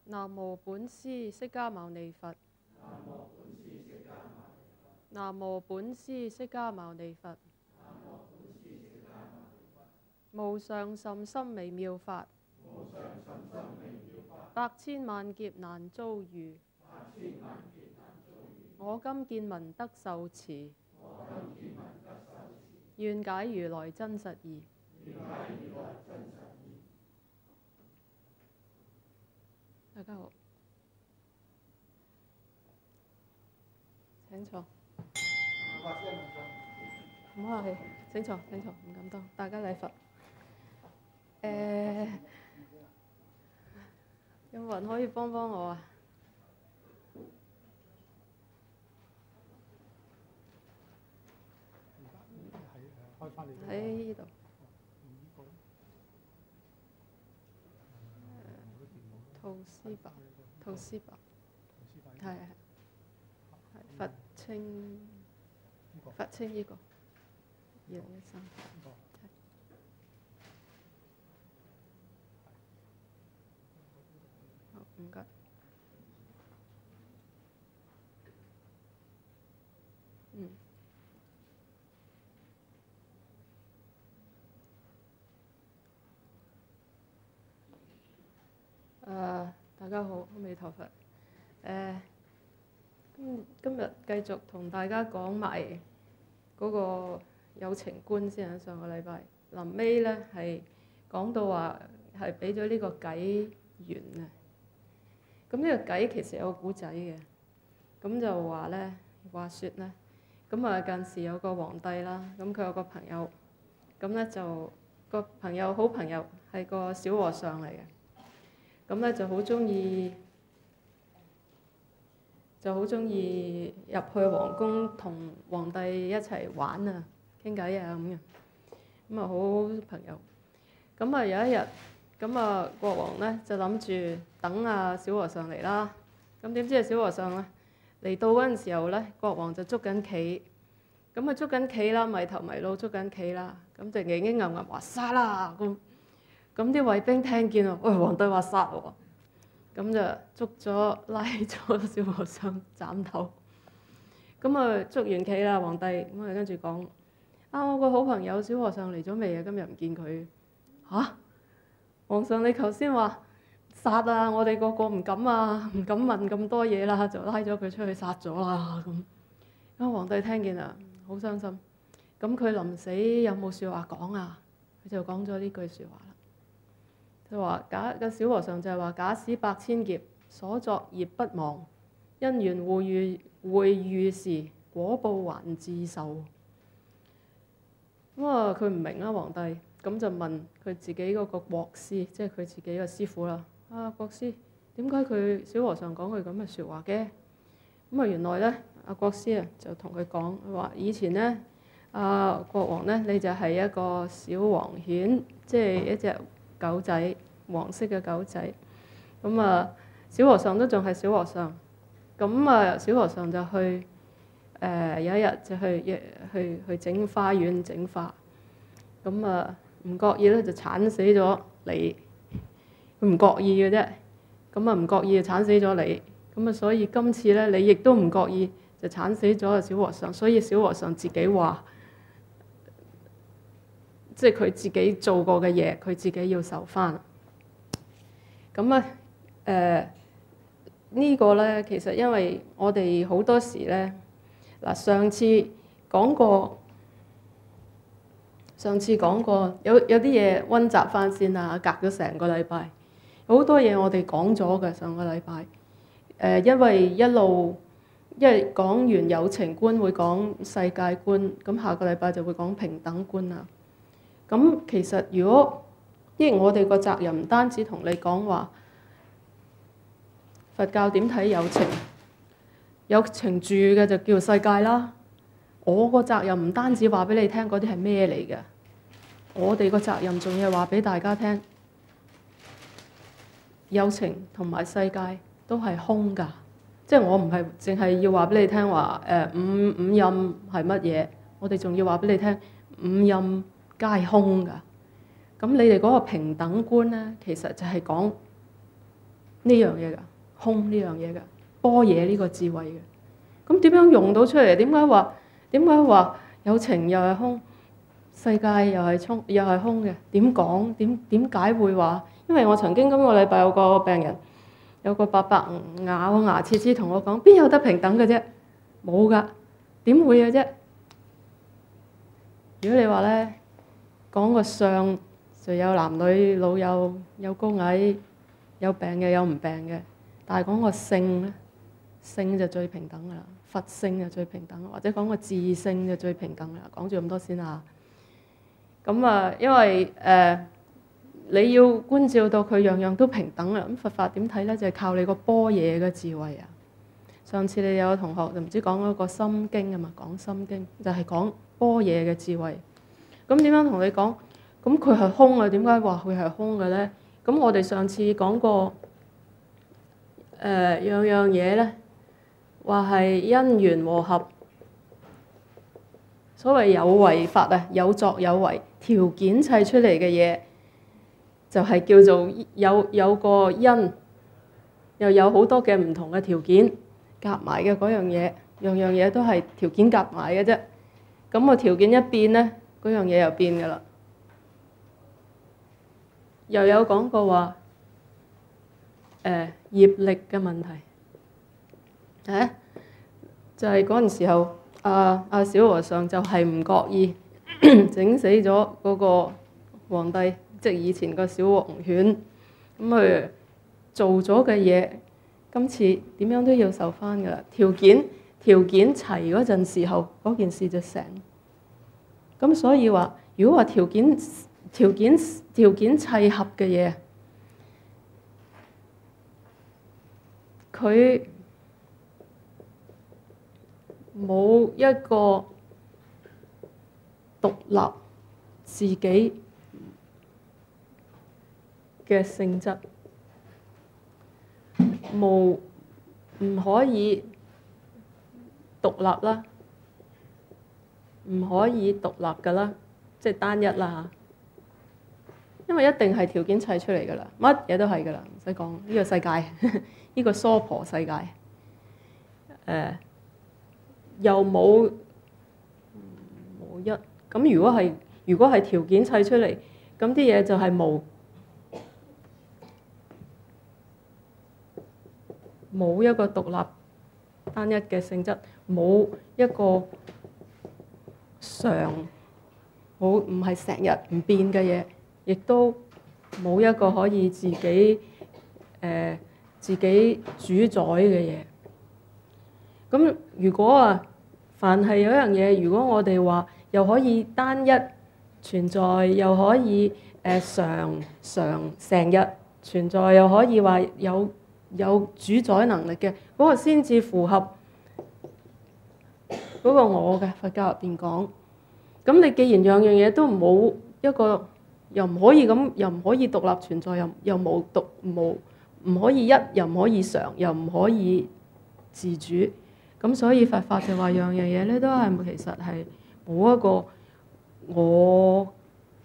南無本師釋迦牟尼佛。南無本師釋迦牟尼佛。無上甚深微妙法，百千萬劫難遭遇。我今見聞得受持，願解如來真實義。大家好，請坐。唔客氣，請坐，請坐，唔敢當。大家禮佛。有冇人可以幫幫我啊？喺呢度。陶斯伯，係佛清呢個2013。好，唔該。大家好，阿彌陀佛。今日繼續同大家講埋嗰個有情觀先啊。上個禮拜臨尾咧係講到話係俾咗呢個偈緣啊。咁呢個偈其實有個古仔嘅，咁就話咧話説咧，咁啊近時有個皇帝啦，咁佢有個朋友，咁咧就個朋友好朋友係個小和尚嚟嘅。咁咧就好中意入去皇宮同皇帝一齊玩啊、傾偈啊咁嘅，咁啊好朋友。咁啊有一日，咁啊國王咧就諗住等啊小和尚嚟啦。咁點知啊小和尚咧嚟到嗰陣時候咧，國王就捉緊棋，咁啊捉緊棋啦，迷頭迷腦捉緊棋啦，咁就已經噏話殺啦咁。咁啲衛兵聽見啊，喂，皇帝話殺喎，咁就拉咗小和尚斬頭。咁啊捉完棋啦，皇帝咁啊跟住講：我個好朋友小和尚嚟咗未啊？今日唔見佢。嚇！皇上你頭先話殺啊，我哋個個唔敢啊，唔敢問咁多嘢啦，就拉咗佢出去殺咗啦咁。咁皇帝聽見啊，好傷心。咁佢臨死有冇説話講啊？佢就講咗呢句説話啦。佢話個小和尚就係話：假使百千劫所作業不忘，因緣會遇時，果報還自受。咁啊，佢唔明啦，皇帝咁就問佢自己嗰個國師，即係佢自己個師傅啦。國師，點解佢小和尚講句咁嘅説話嘅？咁啊，原來咧，國師啊就同佢講，佢話以前咧，國王咧，你就係一個小黃犬，即係一隻狗仔，黃色嘅狗仔。咁啊，小和尚都仲係小和尚。咁啊，小和尚就去有一日就去整花園整花。咁啊，唔覺意咧就鏟死咗你。佢唔覺意嘅啫。咁啊，唔覺意就鏟死咗你。咁啊，所以今次咧你亦都唔覺意就鏟死咗小和尚。所以小和尚自己話，即係佢自己做過嘅嘢，佢自己要受翻。咁啊，呢個咧其實因為我哋好多時咧，嗱上次講過有啲嘢溫習翻先啦，隔咗成個禮拜，好多嘢我哋講咗嘅上個禮拜。因為講完有情觀會講世界觀，咁下個禮拜就會講平等觀啦。咁其實因為我哋個責任唔單止同你講話佛教點睇有情，有情住嘅就叫世界啦。我個責任唔單止話俾你聽嗰啲係咩嚟嘅，我哋個責任仲要話俾大家聽，有情同埋世界都係空㗎。即係我唔係淨係要話俾你聽話五陰係乜嘢，我哋仲要話俾你聽五陰皆空㗎。咁你哋嗰個平等觀咧，其實就係講呢樣嘢㗎，空呢樣嘢㗎，般若呢個智慧嘅。咁點樣用到出嚟？點解話有情又係空，世界又係空嘅？點講？點解會話？因為我曾經今個禮拜有個病人，有個伯伯牙切齒同我講：邊有得平等嘅啫？冇㗎，點會嘅啫？如果你話咧，講個相就有男女老幼，有高矮，有病嘅有唔病嘅，但係講個性咧，性就最平等㗎啦，佛性就最平等，或者講個自性就最平等啦。講住咁多先啊。咁啊，因為你要觀照到佢樣樣都平等啦。咁佛法點睇咧？就係靠你個般若嘅智慧啊。上次你有個同學就唔知講嗰個心經啊嘛，講心經就係講般若嘅智慧。咁點樣同你講？咁佢係空啊？點解話佢係空嘅咧？咁我哋上次講過樣樣嘢咧，話係因緣和合。所謂有為法啊，有作有為，條件砌出嚟嘅嘢，就係叫做有個因，又有好多嘅唔同嘅條件夾埋嘅嗰樣嘢，樣樣嘢都係條件夾埋嘅啫。咁個條件一變咧，嗰樣嘢又變㗎啦。又有講過話業力嘅問題，就係嗰陣時候，小和尚就係唔覺意整死咗嗰個皇帝，即係以前個小黃犬。咁佢做咗嘅嘢，今次點樣都要受翻㗎啦。條件齊嗰陣時候，嗰件事就成。咁所以話，如果話條件契合嘅嘢，佢冇一個獨立自己嘅性質，唔可以獨立啦，唔可以獨立㗎啦，即係單一啦。因為一定係條件砌出嚟㗎啦，乜嘢都係㗎啦，唔使講。呢個世界，呢個娑婆世界，又冇一。咁如果係條件砌出嚟，咁啲嘢就係冇一個獨立單一嘅性質，冇一個常唔係成日唔變嘅嘢。亦都冇一個可以自己主宰嘅嘢。咁如果凡係有一樣嘢，如果我哋話又可以單一存在，又可以常成日存在，又可以話有主宰能力嘅，嗰個先至符合嗰個我嘅佛教入邊講。咁你既然樣樣嘢都冇一個，又唔可以咁，又唔可以獨立存在，又唔可以一，又唔可以常，又唔可以自主。咁所以佛法就話樣樣嘢咧都係其實係冇一個我，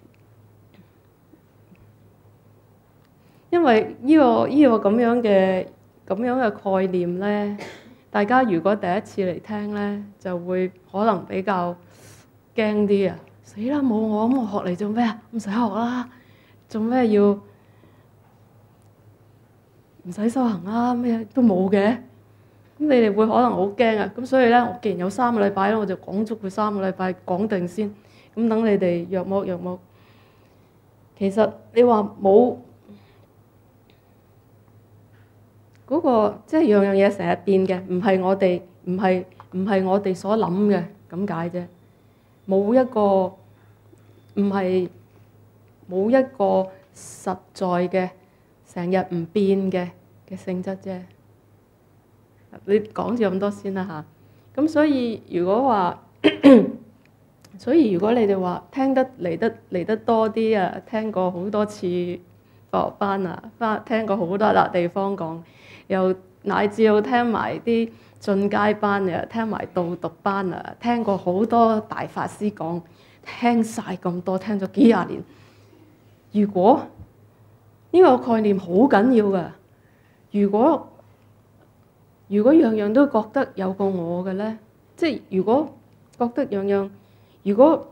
因為呢個咁樣嘅概念咧，大家如果第一次嚟聽咧，就會可能比較驚啲啊！死啦，冇我咁，我學嚟做咩啊？唔使學啦，做咩要唔使修行啦？咩都冇嘅，咁你哋會可能好驚啊！咁所以咧，我既然有3個禮拜咧，我就講足佢3個禮拜講定先，咁等你哋約莫。其實你話冇嗰個，即係樣樣嘢成日變嘅，唔係我哋所諗嘅咁解啫。冇一個實在嘅成日唔變嘅性質啫。你講住咁多先啦嚇。咁所以如果你哋話聽得嚟得多啲啊，聽過好多次佛學班啊，聽過好多地方講，又乃至到聽埋啲進階班啊，聽埋導讀班啊，聽過好多大法師講，聽晒咁多，聽咗幾廿年。如果呢個概念好緊要㗎， 如果樣樣都覺得有個我嘅咧，即係如果覺得樣樣，如果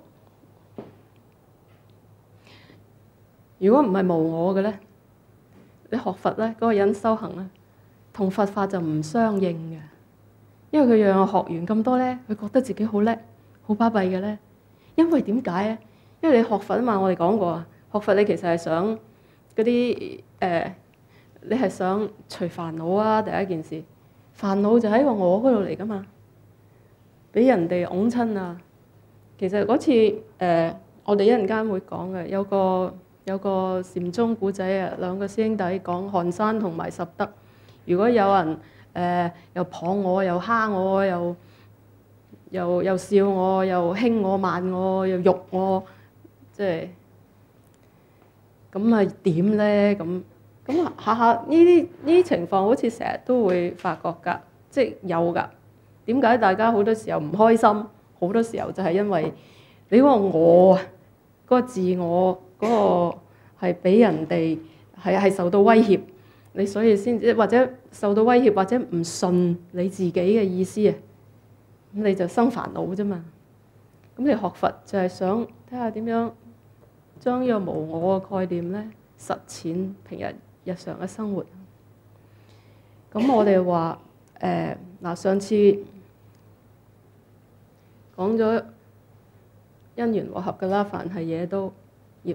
唔係無我嘅咧，你學佛咧，嗰個人修行咧，同佛法就唔相應嘅，因為佢樣樣學完咁多咧，佢覺得自己好叻、好巴閉嘅咧。因為點解咧？因為你學佛啊嘛，我哋講過啊，學佛你其實係想嗰啲你係想除煩惱啊，第一件事。煩惱就喺個我嗰度嚟噶嘛，俾人哋擁親啊。其實嗰次我哋一陣間會講嘅，有個禪宗古仔啊，兩個師兄弟講寒山同埋拾得。如果有人又捧我，又蝦我，又笑我，又輕我慢我，又辱我，即係咁係點咧？咁下下呢啲情況好似成日都會發覺㗎，即係有㗎。點解大家好多時候唔開心？好多時候就係因為你嗰個我啊，嗰個自我嗰個係俾人哋係受到威脅，你所以先或者受到威脅，或者唔順你自己嘅意思啊，咁你就生煩惱啫嘛。咁你學佛就係想睇下點樣將呢個無我嘅概念咧實踐平日常嘅生活。咁我哋話嗱，上次講咗因緣和合㗎啦，凡係嘢都業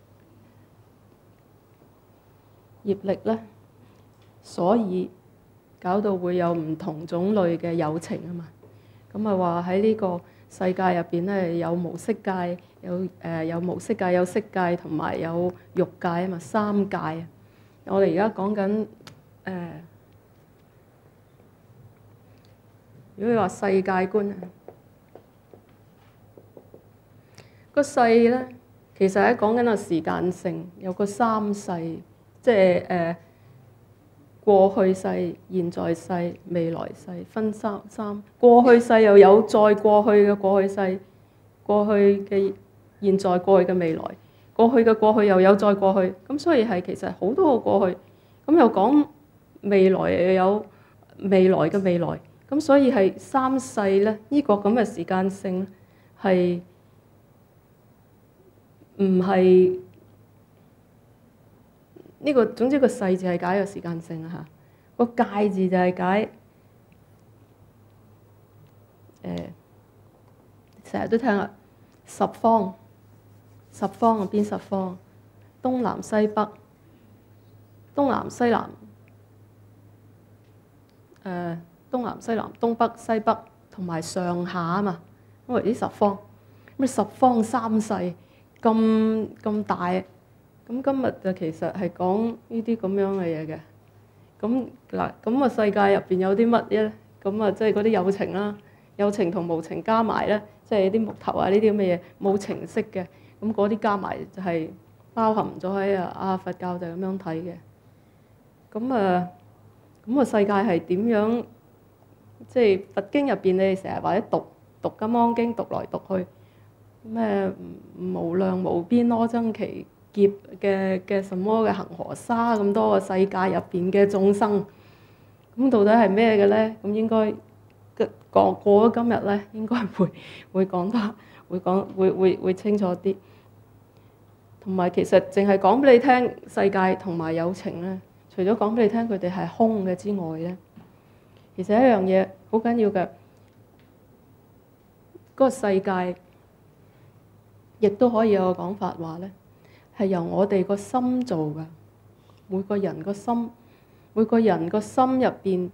力咧，所以搞到會有唔同種類嘅有情啊嘛。咁啊話喺呢個世界入邊咧，有無色界，有無色界，有色界同埋有欲界啊嘛，三界啊。我哋而家講緊如果你話世界觀啊，個世咧其實喺講緊個時間性，有個三世，即係過去世、現在世、未來世，分三。過去世又有再過去嘅過去世，過去嘅現在、過去嘅未來，過去嘅過去又有再過去，咁所以係其實好多個過去，咁又講未來又有未來嘅未來，咁所以係三世咧。呢個咁嘅時間性係唔係？呢個總之個世字係解個時間性啊，嚇，個界字就係解成日都聽啦，十方啊，邊十方？東南西北，東南西南，東南西南、東北西北同埋上下啊嘛，因為啲十方，咁十方三世咁大。咁今日就其實係講呢啲咁樣嘅嘢嘅。咁嗱，咁個世界入邊有啲乜嘢咧？咁啊，即係嗰啲有情啦，有情同無情加埋咧，即係啲木頭啊呢啲咁嘅嘢冇情識嘅。咁嗰啲加埋就係包含咗喺佛教就係咁樣睇嘅。咁個世界係點樣？即係佛經入邊，你哋成日或者讀《金剛經》讀來讀去，咩無量無邊阿僧祇劫嘅什麼嘅恒河沙咁多個世界入邊嘅眾生，咁到底係咩嘅咧？咁應該過咗今日咧，應該會講得會清楚啲。同埋其實淨係講俾你聽世界同埋有情咧，除咗講俾你聽佢哋係空嘅之外咧，其實一樣嘢好緊要嘅，嗰個世界亦都可以有個講法話咧，係由我哋個心做㗎。每個人個心入邊，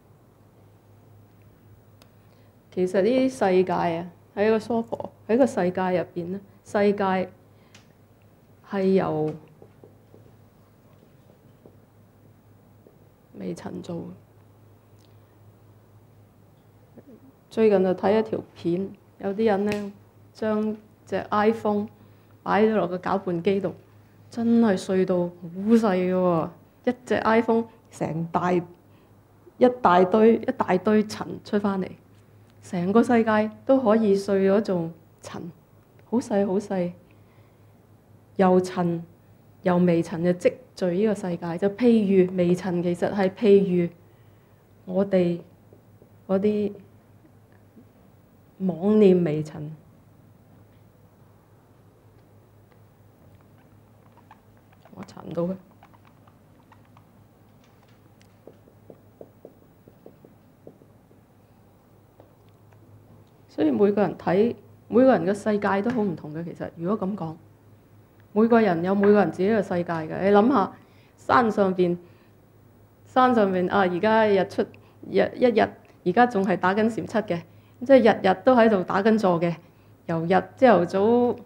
其實呢啲世界啊，喺個娑婆喺個世界入邊咧，世界係由微塵做。最近就睇一條片，有啲人咧將隻 iPhone 擺咗落個攪拌機度，真係碎到好細嘅喎！一隻 iPhone 成一大堆塵出翻嚟，成個世界都可以碎咗做塵，好細好細，由塵由微塵就積罪呢個世界。就譬如微塵，其實係譬如我哋嗰啲妄念微塵。我查唔到嘅。所以每個人睇每個人嘅世界都好唔同嘅。其實如果咁講，每個人有每個人自己嘅世界嘅。你諗下山上邊啊，而家日出一日，而家仲係打緊禪七嘅，即係日日都喺度打緊坐嘅。由朝頭早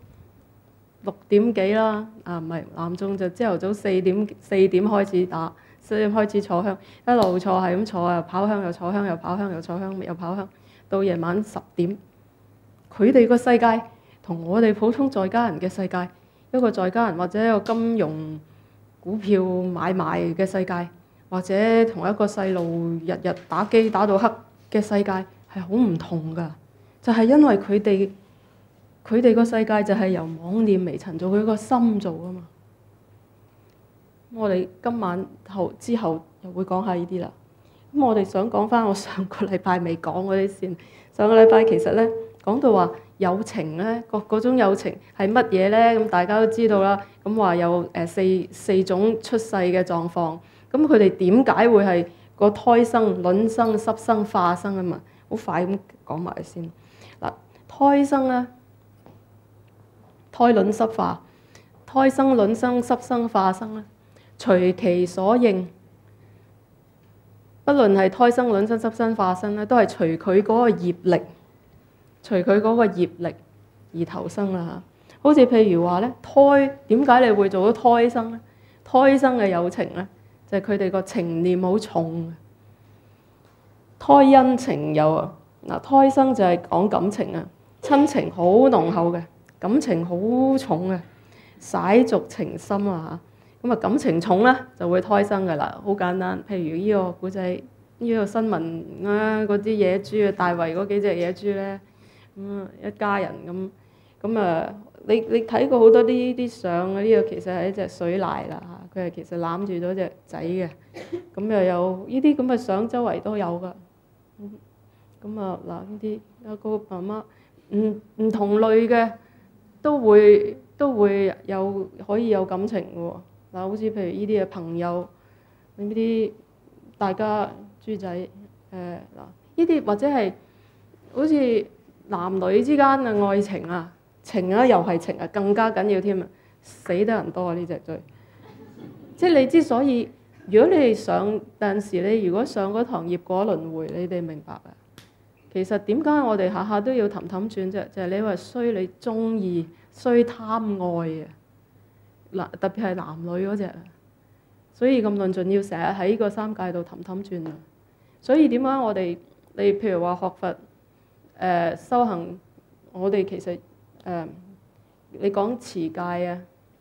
6點幾啦，啊唔係南鐘就朝頭早4點開始打，4點開始坐香，一路坐係咁坐啊，跑香又坐香，又跑香又坐香，又跑香，到夜晚10點。佢哋個世界同我哋普通在家人嘅世界，一個在家人或者一個金融股票買賣嘅世界，或者同一個細路日日打機打到黑嘅世界係好唔同㗎。就係因為佢哋個世界就係由妄念微塵做，佢個心做啊嘛。我哋今晚之後又會講下呢啲啦。咁我哋想講翻我上個禮拜未講嗰啲先。上個禮拜其實咧講到話友情咧，嗰種友情係乜嘢咧？咁大家都知道啦。咁話有四種出世嘅狀況。咁佢哋點解會係個胎生、卵生、濕生、化生啊嘛？好快咁講埋先。嗱，胎生咧。胎卵濕化，胎生卵生濕生化生咧，隨其所應，不論係胎生卵生濕生化生咧，都係隨佢嗰個業力，隨佢嗰個業力而投生啦嚇。好似譬如話咧，胎點解你會做到胎生咧？胎生嘅友情咧，就係佢哋個情念好重，胎因情有啊。嗱，胎生就係講感情啊，親情好濃厚嘅。感情好重嘅，舐俗情深啊嚇，咁啊感情重咧就會胎生噶啦，好簡單。譬如呢個古仔，呢個新聞啊，嗰啲野豬啊，大圍嗰幾隻野豬咧，一家人咁啊，你睇過好多啲相啊？呢個其實係一隻水獺啦嚇，佢係其實攬住咗隻仔嘅，咁又有呢啲咁嘅相，周圍都有噶。咁啊嗱，呢啲有個媽媽唔同類嘅。都會有可以有感情嘅喎。嗱，好似譬如呢啲嘅朋友，呢啲大家豬仔嗱，呢啲或者係好似男女之間嘅愛情啊，情啊又係情啊，更加緊要添啊，死得人多啊呢隻罪。即係你之所以，如果你哋上陣時，你如果上嗰堂業果輪迴，你哋明白啊。其實點解我哋下下都要氹氹轉啫？就係你話衰你中意，衰貪愛啊！嗱，特別係男女嗰隻啊，所以咁論盡要成日喺呢個三界度氹氹轉啊！所以點解我哋你譬如話學佛修行，我哋其實你講持戒啊，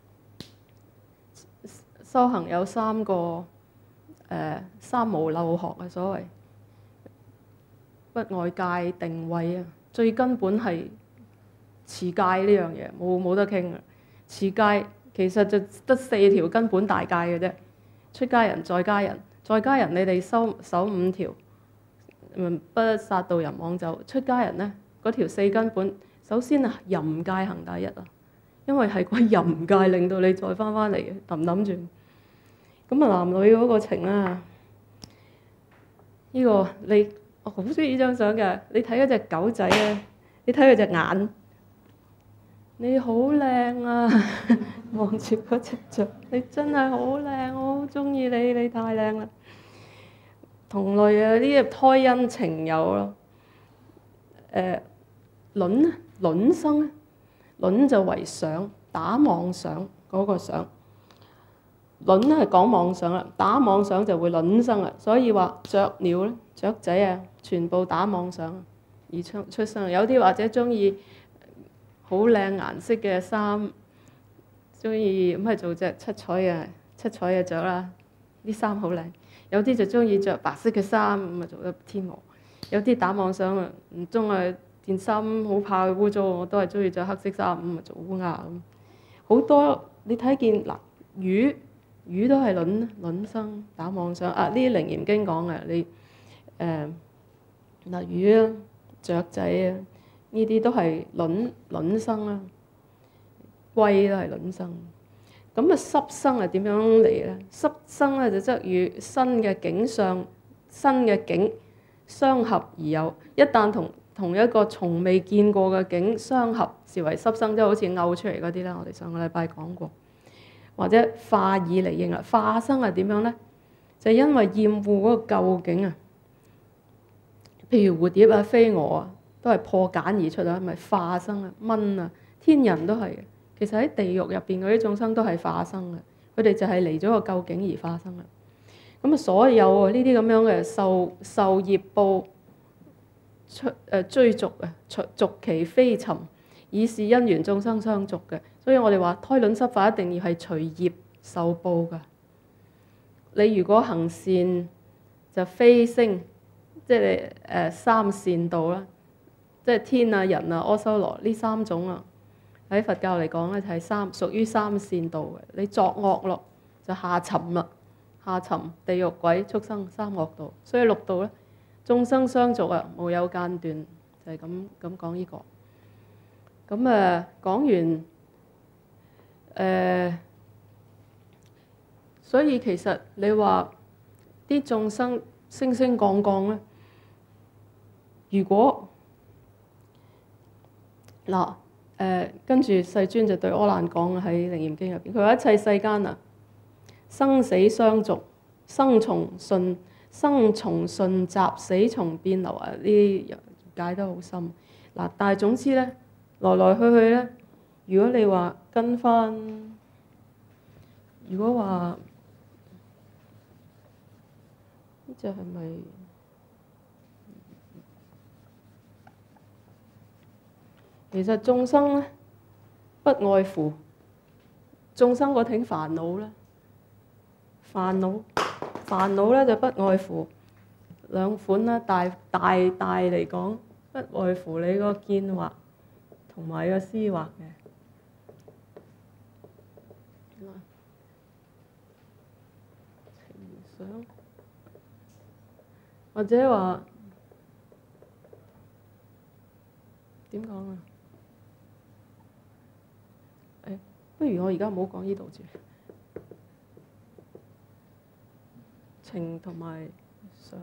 修行有三個三無漏學啊，所謂。不外界定位啊，最根本係持戒呢樣嘢，冇得傾啊！持戒其實就得4條根本大戒嘅啫。出家人、在家人，在家人你哋守5條，不殺盜淫妄酒。出家人咧嗰條4根本，首先啊淫戒行第一啊，因為係個淫戒令到你再翻嚟嘅，諗住。咁啊男女嗰個情啊，呢個你。我好中意呢張相嘅，你睇嗰隻狗仔啊，你睇佢隻眼，你好靚啊！望住嗰隻雀，你真係好靚，我好中意你，你太靚啦！同類啊，呢啲胎因情有咯。卵生咧，卵就為想，打妄想嗰個想。卵咧係講妄想啦，打妄想就會卵生啦。所以話雀鳥咧，雀仔啊，全部打妄想而出生。有啲或者中意好靚顏色嘅衫，中意咁係做隻七彩嘅雀啦。啲衫好靚。有啲就中意着白色嘅衫，咁啊做咗天鵝。有啲打妄想啊，唔中啊件衫好怕污糟，我都係中意着黑色衫，咁啊做烏鴉咁。好多你睇見嗱魚。 魚都係卵生打網上啊！呢啲《楞嚴經》講嘅，你嗱魚啊、雀仔啊，呢啲都係卵生啦，龜都係卵生。咁啊濕生係點樣嚟咧？濕生咧就則與新嘅景象、新嘅景相合而有，一旦同一個從未見過嘅景相合，視為濕生，即係好似嘔出嚟嗰啲啦。我哋上個禮拜講過，或者化以離應啦。化生係點樣咧？就係因為厭惡嗰個舊景啊，譬如蝴蝶啊、飛蛾啊，都係破繭而出啊，咪化生啊、蚊啊、天人都係嘅。其實喺地獄入邊嗰啲眾生都係化生嘅，佢哋就係離咗個舊景而化生啦。咁啊，所有呢啲咁樣嘅受業報追逐啊，逐其非尋，以是因緣眾生相續嘅。所以我哋話胎卵濕化一定要係隨業受報㗎。你如果行善就非升，即係你三善道啦，即係天啊、人啊、阿修羅呢三種啊。喺佛教嚟講咧，就係屬於三善道嘅。你作惡咯，就下沉啦，下沉地獄鬼畜生三惡道。所以六道咧，眾生相續啊，無有間斷，就係咁講呢個。咁講完所以其實你話啲眾生升升降降咧，如果嗱。跟住世尊就對阿難講喺《楞嚴經》入邊，佢話一切世間啊，生死相續，生從順習，死從變流啊！呢啲解得好深嗱。但係總之咧，來來去去咧，如果你話跟翻，如果話呢隻係咪？其實眾生咧，不外乎眾生嗰挺煩惱咧，煩惱咧就不外乎兩款啦。大嚟講，不外乎你個見惑同埋個思惑嘅。情想或者話點講啊？不如我而家唔好講呢度住，情同埋想。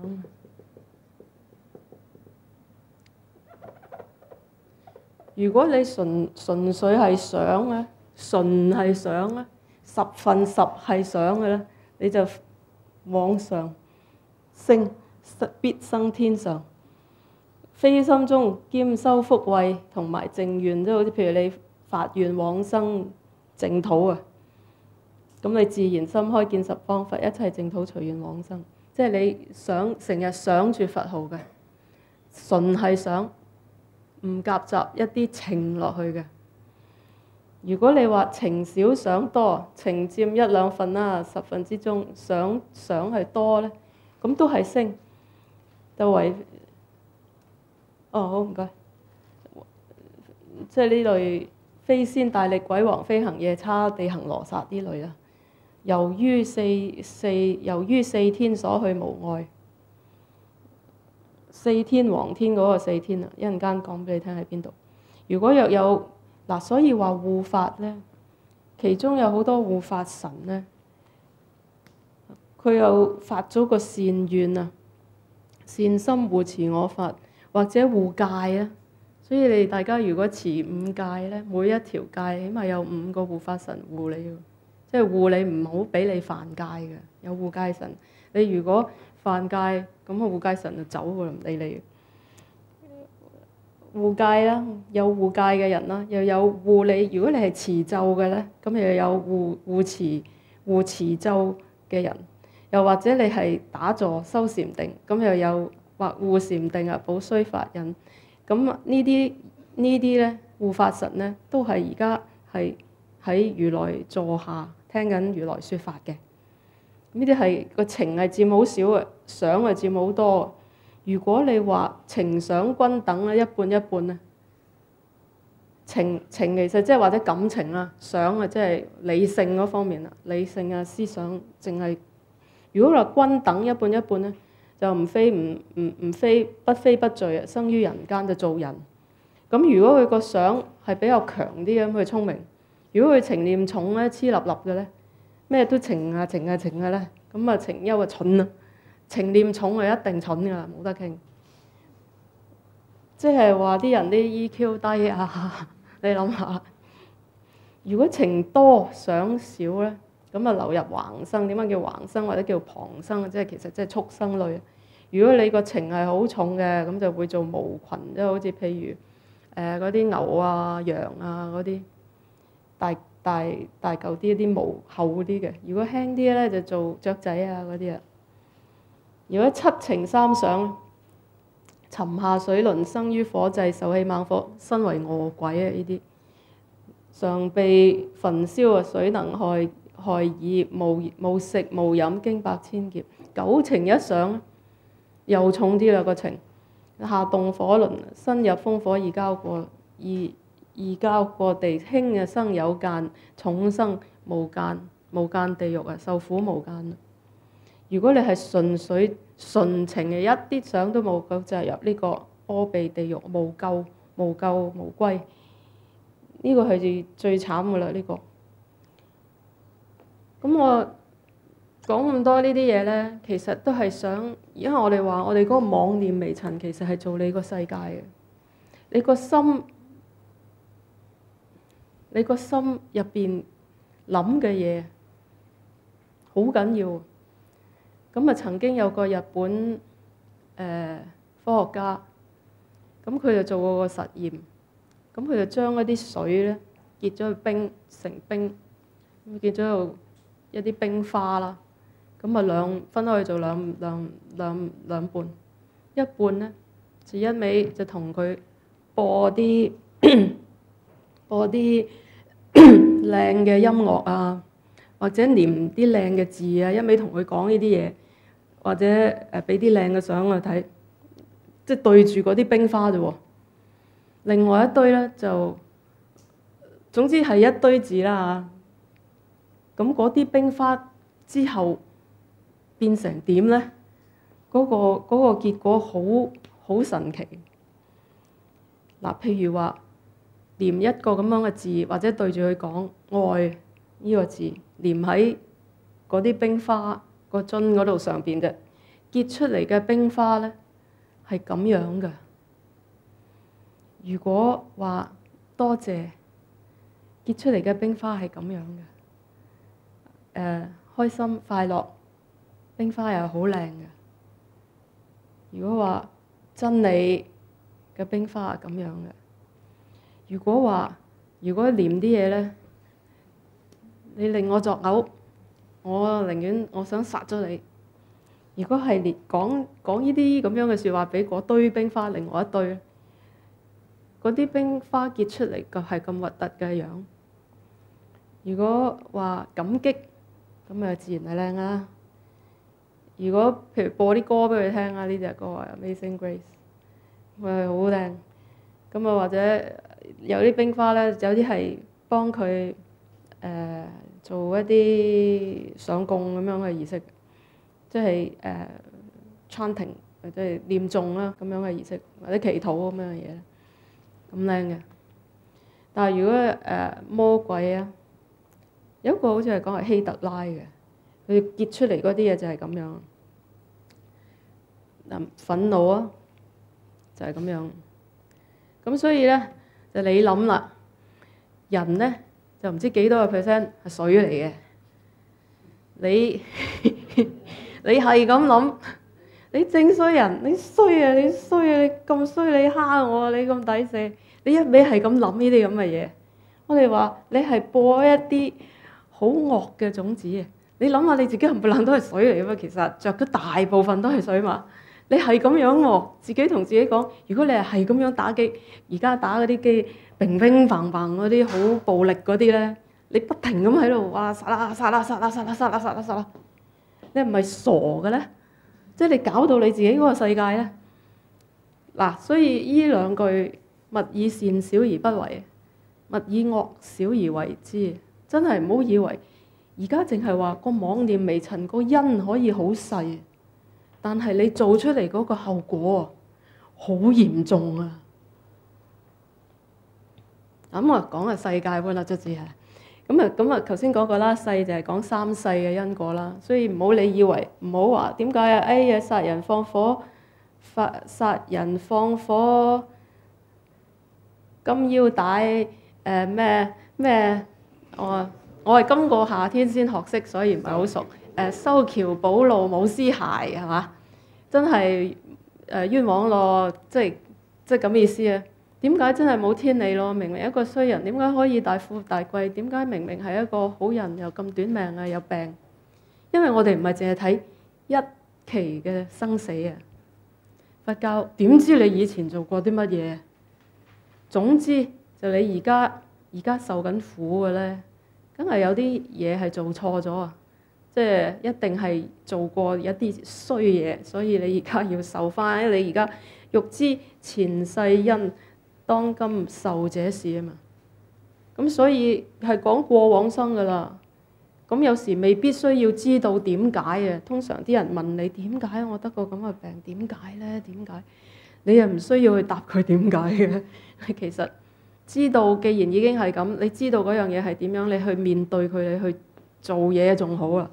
如果你純粹係想咧，純係想咧，10%係想嘅咧，你就往上升，必生天上。非心中兼修福慧同埋淨願，即係好似譬如你發願往生淨土啊，咁你自然心開見十方佛，一切淨土隨願往生。即係你想成日想住佛號嘅，純係想，唔夾雜一啲情落去嘅。如果你話情少想多，情佔1-2份啦，10份之中想係多咧，咁都係升，就為好唔該，即係呢類。非仙大力鬼王飛行夜叉地行羅剎呢類啦，由於四天所去無礙，四天王天嗰個四天啊，一陣間講俾你聽喺邊度。如果若有嗱，所以話護法咧，其中有好多護法神咧，佢又發咗個善願啊，善心護持我法或者護戒啊。所以你大家如果持5戒咧，每一條戒起碼有5個護法神護你，即係護你唔好俾你犯戒嘅。有護戒神，你如果犯戒，咁個護戒神就走㗎啦，唔理你。護戒啦，有護戒嘅人啦，又有護你。如果你係持咒嘅咧，咁又有護持咒嘅人，又或者你係打坐修禪定，咁又有或護禪定啊，保須法忍。咁呢啲咧護法神咧，都係而家係喺如來座下聽緊如來説法嘅。呢啲係個情係佔好少嘅，想係佔好多。如果你話情想均等咧，一半一半咧， 情其實即係或者感情啦，想啊即係理性嗰方面啦，理性啊思想淨係如果話均等一半一半咧，就不非不罪啊，生於人間就做人。咁如果佢個想係比較強啲嘅，咁佢聰明；如果佢情念重咧，黐立立嘅咧，咩都情啊咧，咁啊情憂啊蠢啊，情念重係一定蠢㗎啦，冇得傾。即係話啲人啲 EQ 低啊，你諗下，如果情多想少咧，咁啊流入橫生。點解叫橫生或者叫旁生？即係其實即係畜生類。如果你個情係好重嘅，咁就會做毛群，即係好似譬如嗰啲牛啊、羊啊嗰啲大嚿啲毛厚啲嘅。如果輕啲咧，就做雀仔啊嗰啲啊。如果七情三想，沉下水輪，生於火際，受氣猛火，身為餓鬼啊！呢啲常被焚燒啊，水能害耳，無食無飲，經百千劫。九情一想又重啲啦個情，下動火輪，身入風火，易交過地，輕啊生有間，重生無間地獄啊，受苦無間。如果你係純粹純情嘅，一啲想都冇，咁就係入呢個阿鼻地獄，無救無歸。呢個係最慘㗎啦！呢個咁我講咁多呢啲嘢咧，其實都係想，因為我哋話我哋嗰個妄念微塵，其實係做你個世界嘅。你個心入邊諗嘅嘢好緊要。咁啊，曾經有個日本科學家，咁佢就做過個實驗，咁佢就將一啲水咧結咗去冰成冰，咁結咗一啲冰花啦，咁啊分開去做兩半，一半咧就一味就同佢播啲靚嘅音樂啊，或者念啲靚嘅字啊，一味同佢講呢啲嘢，或者俾啲靚嘅相佢睇，即係對住嗰啲冰花啫喎。另外一堆咧就總之係一堆字啦嚇。咁嗰啲冰花之後變成點咧？嗰個結果好神奇。嗱，譬如話念一個咁樣嘅字，或者對住佢講愛呢個字，念喺嗰啲冰花個樽嗰度上邊啫，結出嚟嘅冰花咧係咁樣嘅。如果話多謝，結出嚟嘅冰花係咁樣嘅。開心快樂，冰花又好靚嘅。如果話真理嘅冰花係咁樣嘅。如果念啲嘢咧，你令我作嘔，我寧願我想殺咗你。如果係連講呢啲咁樣嘅説話俾嗰堆冰花另外一堆，嗰啲冰花結出嚟嘅係咁核突嘅樣。如果話感激，咁啊自然係靚啦。如果譬如播啲歌俾佢聽啊，呢隻歌啊《Amazing Grace》，佢係好靚。咁啊或者有啲冰花咧，有啲係幫佢做一啲上供咁樣嘅儀式，即係chanting 或者係念誦啦咁樣嘅儀式，或者祈禱咁樣嘅嘢，咁靚嘅。但係如果魔鬼啊，有一個好似係講係希特拉嘅，佢結出嚟嗰啲嘢就係咁樣。憤怒啊，就係咁樣。咁所以咧，就你諗啦，人咧就唔知幾多個 percent 係水嚟嘅。你係咁諗，你正衰人，你衰啊！你咁衰，你蝦我，你咁抵死，你一味係咁諗呢啲咁嘅嘢。我哋話你係播一啲好惡嘅種子嘅。你諗下你自己冚唪唥都係水嚟嘅嘛，其實着咗大部分都係水嘛。你係咁樣喎，自己同自己講，如果你係咁樣打機，而家打嗰啲機，乒乒乓乓嗰啲好暴力嗰啲咧，你不停咁喺度哇殺啦殺啦殺啦殺啦殺啦殺啦殺啦，你係唔係傻嘅咧？即係你搞到你自己嗰個世界咧。嗱，所以呢兩句勿以善小而不為， 勿以惡小而為之。真係唔好以為而家淨係話個妄念微塵個因可以好細，但係你做出嚟嗰個後果好嚴重啊！咁我講下世界觀啦，卒之係咁啊！頭先講過啦，世就係講三世嘅因果啦，所以唔好你以為，唔好話點解啊？哎呀，殺人放火，金腰帶咩？我係今個夏天先學識，所以唔係好熟。修橋補路冇屍骸係嘛？真係冤枉咯，即係咁意思啊！點解真係冇天理咯？明明一個衰人，點解可以大富大貴？點解明明係一個好人又咁短命啊？有病？因為我哋唔係淨係睇一期嘅生死啊！佛教點知你以前做過啲乜嘢？總之就你而家受緊苦嘅咧，梗係有啲嘢係做錯咗啊！即係一定係做過一啲衰嘢，所以你而家要受翻。你而家欲知前世因，當今受這事啊嘛。咁所以係講過往生噶啦。咁有時未必需要知道點解啊。通常啲人問你點解我得個咁嘅病？點解咧？點解？你又唔需要去答佢點解嘅。其實知道，既然已經係咁，你知道嗰樣嘢係點樣，你去面對佢，你去做嘢仲好啊。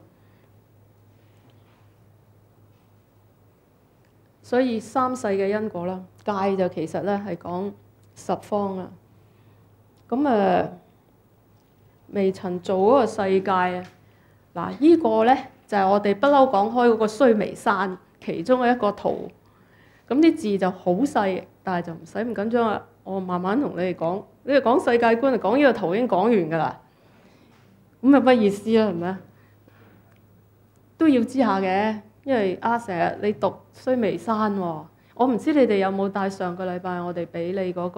所以三世嘅因果啦，戒就其實咧係講十方啊。咁微塵做嗰個世界啊，嗱依個咧就係我哋不嬲講開嗰個須彌山其中嘅一個圖。咁啲字就好細，但係就唔使咁緊張啦。我慢慢同你哋講，你哋講世界觀就講呢個圖已經講完㗎啦。咁有乜意思啊？係咪啊？都要知下嘅。因為成日你讀須彌山喎，我唔知你哋有冇帶上個禮拜我哋俾你嗰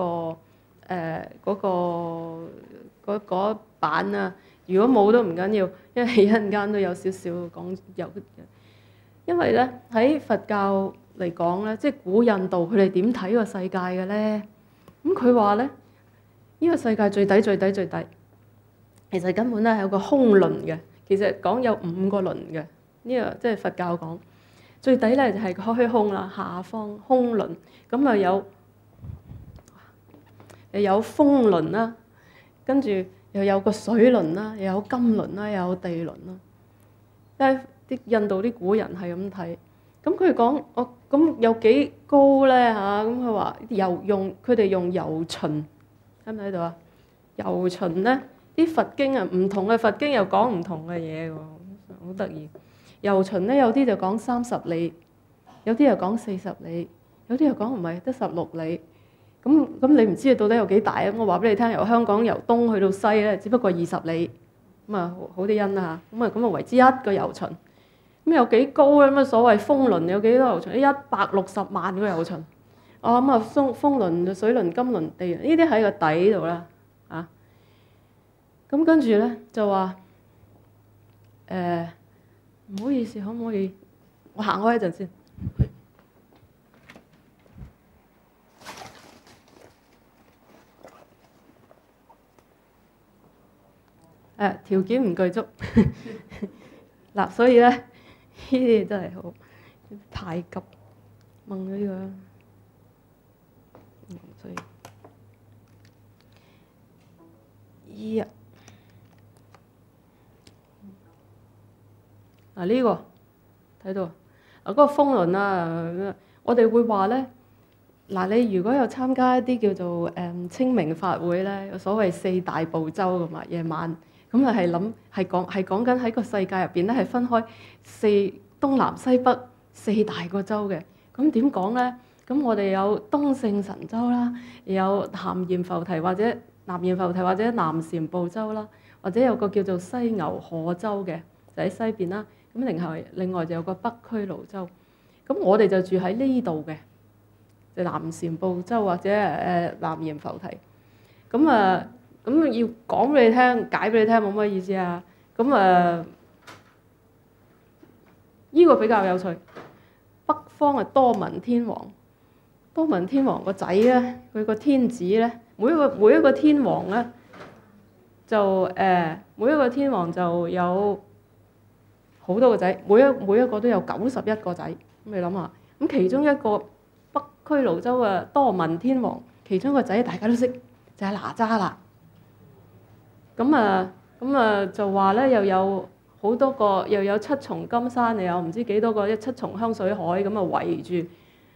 個版啊？如果冇都唔緊要，因為一陣間都有少少講有。因為咧喺佛教嚟講咧，即係古印度佢哋點睇個世界嘅咧？咁佢話咧，呢個世界最底，其實根本咧係有個空輪嘅。其實講有5個輪嘅。呢個即係佛教講最底咧就係虛空啦，下方空輪咁啊，有風輪啦，跟住又有個水輪啦，又有金輪啦，又有地輪啦。即係啲印度啲古人係咁睇，咁佢講咁有幾高咧嚇？咁佢話佢哋用由旬，睇唔睇到啊？由旬咧啲佛經啊，唔同嘅佛經又講唔同嘅嘢喎，好得意。由旬咧有啲就講30里，有啲又講40里，有啲又講唔係得16里。咁你唔知到底有幾大啊？我話俾你聽，由香港由東去到西咧，只不過20里。咁啊好啲因啦嚇。咁啊為之一個由旬。咁有幾高咧？咁啊所謂風輪有幾多由旬？160萬個由旬。咁啊風輪、水輪、金輪、地輪，呢啲喺個底度啦嚇。咁跟住咧就話唔好意思，可唔可以我行開一陣先？條件唔具足嗱，所以咧呢啲真係好太急，掹咗呢個，所以呢個睇到嗰個風輪啊，我哋會話咧你如果有參加一啲叫做清明法會咧，有所謂4大部洲㗎嘛，夜晚咁係講緊喺個世界入邊咧係分開東南西北4大個洲嘅。咁點講咧？咁我哋有東勝神州啦，有南閻浮提或者南贍部洲啦，或者有個叫做西牛賀洲嘅，就喺西邊啦。咁另外就有個北俱盧洲。咁我哋就住喺呢度嘅，就南贍部洲或者南閻浮提。咁要講俾你聽，解俾你聽冇乜意思啊。呢個比較有趣。北方係多聞天王，多聞天王個仔咧，佢個天子咧，每一個天王咧就每一個天王就有好多個仔，每一個都有91個仔。咁你諗下，咁其中一個北俱盧洲嘅多聞天王，其中一個仔大家都識，就係哪吒啦。咁就話咧，又有好多個，又有7重金山，又有唔知幾多個7重香水海咁啊圍住。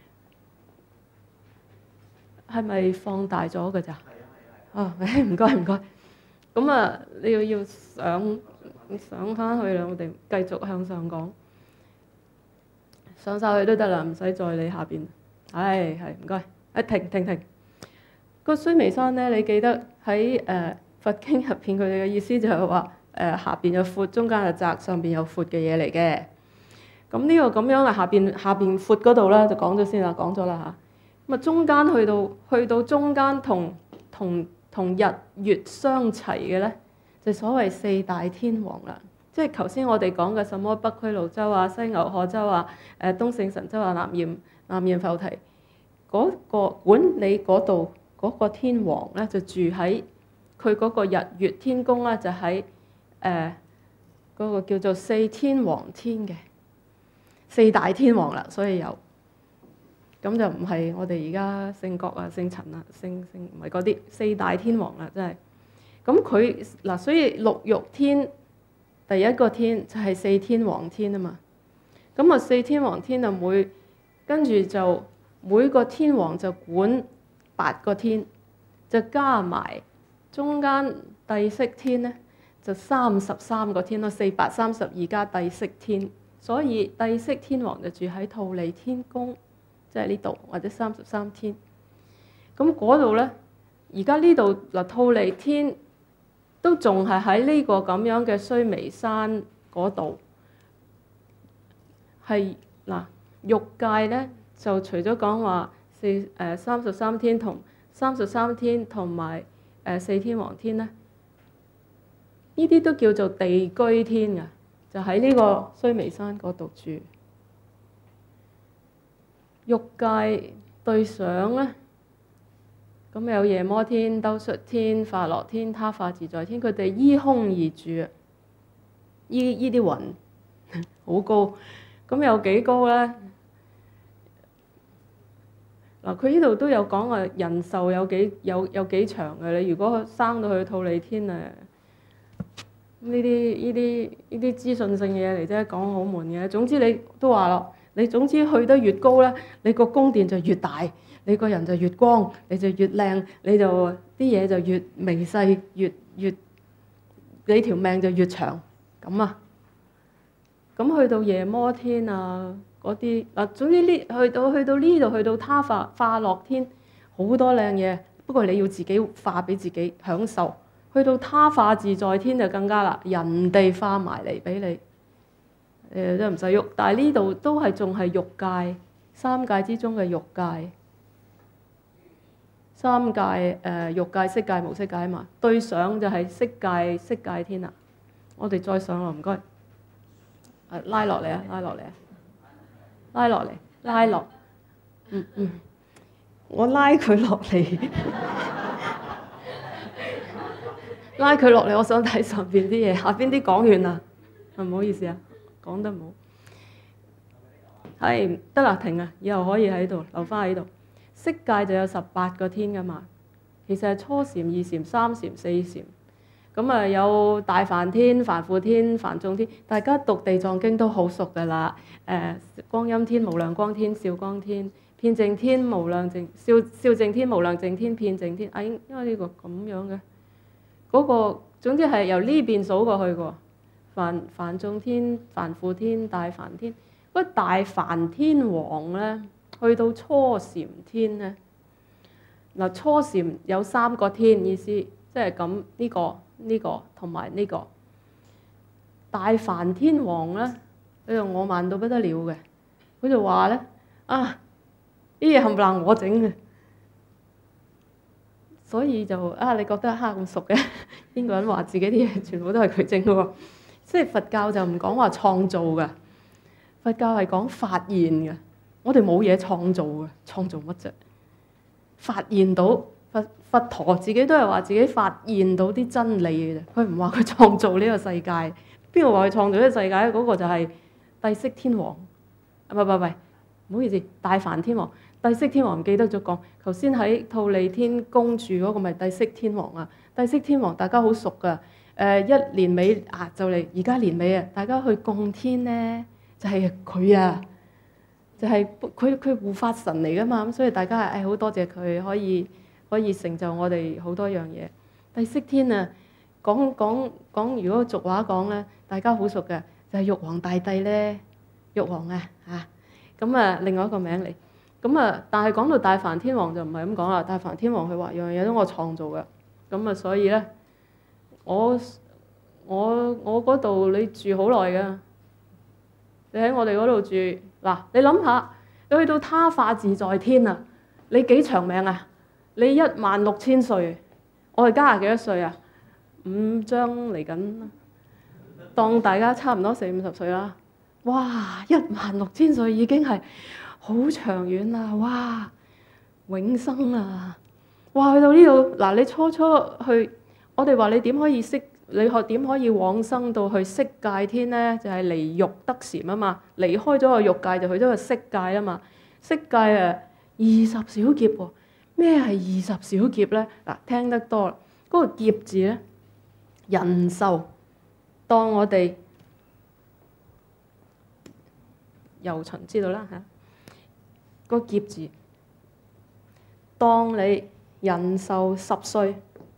係咪放大咗㗎咋？啊，唔該唔該。咁啊，你要上翻去啦，我哋繼續向上講，上晒去都得啦，唔使再理下邊。係唔該。停。個須彌山咧，你記得喺佛經入邊佢哋嘅意思就係話下邊有闊，中間有窄，上邊有闊嘅嘢嚟嘅。咁呢個咁樣嘅下邊闊嗰度咧，就講咗先啦，講咗啦嚇。咁啊，中間去到中間同日月相齊嘅咧，就所謂4大天王啦。即係頭先我哋講嘅什麼北俱盧洲啊、西牛賀洲啊、東勝神洲啊、南閻浮提嗰個管理嗰度嗰個天王咧，就住喺佢嗰個日月天宮啦，就喺嗰個叫做4天王天嘅4大天王啦，所以有。咁就唔係我哋而家聖國啊、聖陳啊、聖唔係嗰啲4大天王啦，真係。咁佢嗱，所以六欲天第一個天就係4天王天啊嘛。咁啊4天王天就跟住就每個天王就管8個天，就加埋中間帝釋天咧就33個天咯，432加帝釋天，所以帝釋天王就住喺忉利天宮。即係呢度或者33天，咁嗰度咧，而家呢度嗱忉利天都仲係喺呢個咁樣嘅須彌山嗰度，係嗱欲界咧就除咗講話33天同33天同埋4天王天咧，呢啲都叫做地居天㗎，就喺呢個須彌山嗰度住。欲界對上咧，咁有夜摩天、兜率天、化樂天、他化自在天，佢哋依空而住啊！依啲雲好高，咁有幾高咧？嗱，佢呢度都有講話人壽有幾長嘅。你如果生到去忉利天啊，呢啲資訊性嘢嚟啫，講好悶嘅。總之你都話咯。你總之去得越高咧，你個宮殿就越大，你個人就越光，你就越靚，你就啲嘢就越微細，越你條命就越長咁啊！咁去到夜摩天啊嗰啲嗱，總之呢去到呢度去到他化樂天好多靚嘢，不過你要自己化俾自己享受。去到他化自在天就更加啦，人哋化埋嚟俾你。都唔使喐，但係呢度都係仲係欲界，3界之中嘅欲界，3界欲界、色界、無色界啊嘛。對上就係色界天啦。我哋再上落唔該，拉落嚟啊，拉落嚟，我拉佢落嚟，拉佢落嚟，我想睇上邊啲嘢，下邊啲講完啦，唔好意思啊。講得唔好，係得啦，停啊！以後可以喺度留翻喺度。色界就有18個天噶嘛，其實係初禪、二禪、三禪、四禪。咁啊有大梵天、梵輔天、梵眾天，大家讀地藏經都好熟噶啦。光音天、無量光天、少光天、遍淨天、無量淨、少淨天、無量淨天、遍淨天。應該呢個咁樣嘅，嗰個總之係由呢邊數過去嘅。梵眾天、梵輔天、大梵天，嗰大梵天王咧，去到初禪天咧，嗱初禪有3個天意思，即係咁呢個同埋呢個大梵天王咧，佢就我慢到不得了嘅，佢就話咧啊，啲嘢冚唪唥我整嘅，所以就你覺得咁熟嘅，邊個人話自己啲嘢全部都係佢整嘅喎？即係佛教就唔講話創造嘅，佛教係講發現嘅。我哋冇嘢創造嘅，創造乜啫？發現到佛陀自己都係話自己發現到啲真理嘅啫，佢唔話佢創造呢個世界。邊個話佢創造呢個世界咧？嗰個就係帝釋天王。唔好意思，大梵天王。帝釋天王唔記得咗講，頭先喺忉利天宮住嗰個咪帝釋天王啊。帝釋天王大家好熟噶，一年尾就嚟，而家年尾啊，大家去供天咧，就係佢啊，就係佢護法神嚟噶嘛，咁所以大家係好多謝佢可以成就我哋好多樣嘢。帝釋天啊，講如果俗話講咧，大家好熟嘅就係玉皇大帝咧，玉皇啊嚇，咁啊另外一個名嚟。咁啊，但係講到大梵天王就唔係咁講啦。大梵天王佢話樣樣嘢都我創造嘅，咁啊所以咧，我嗰度你住好耐㗎，你喺我哋嗰度住嗱，你諗下，你去到他化自在天啊，你幾長命啊？你16000歲，我哋家下幾多歲啊？5張嚟緊，當大家差唔多40-50歲啦。哇，16000歲已經係〜好長遠啦！哇，永生啊！哇，去到呢度嗱，你初去，我哋話你點可以點可以往生到去色界天咧？就係離欲得禪啊嘛，離開咗個欲界就去咗個色界啊嘛。色界20小劫喎，咩係20小劫咧？嗱，聽得多啦，嗰個劫字咧，人壽當我哋遊巡知道啦嚇。個劫字，當你人壽10歲，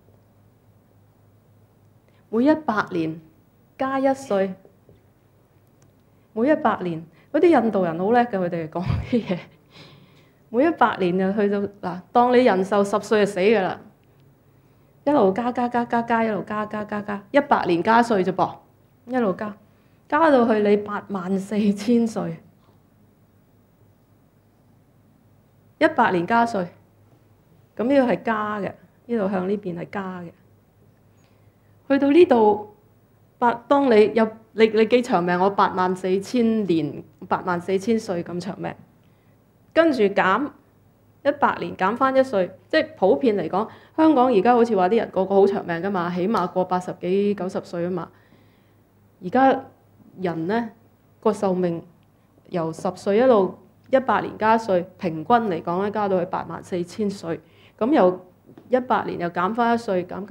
每100年加1歲，每100年嗰啲印度人好叻嘅，佢哋講啲嘢，每100年就去到嗱，當你人壽10歲就死㗎啦，一路加，一路加，100年加歲啫噃，一路加到去你84000歲。100年加歲，咁呢個係加嘅，呢度向呢邊係加嘅。去到呢度當你有你幾長命？我84000年，84000歲咁長命，跟住減100年減翻1歲，即係普遍嚟講，香港而家好似話啲人個個好長命㗎嘛，起碼過80幾90歲啊嘛。而家人咧個壽命由10歲一路100年加歲，平均嚟講咧，加到去84000歲。咁由100年又減翻1歲，減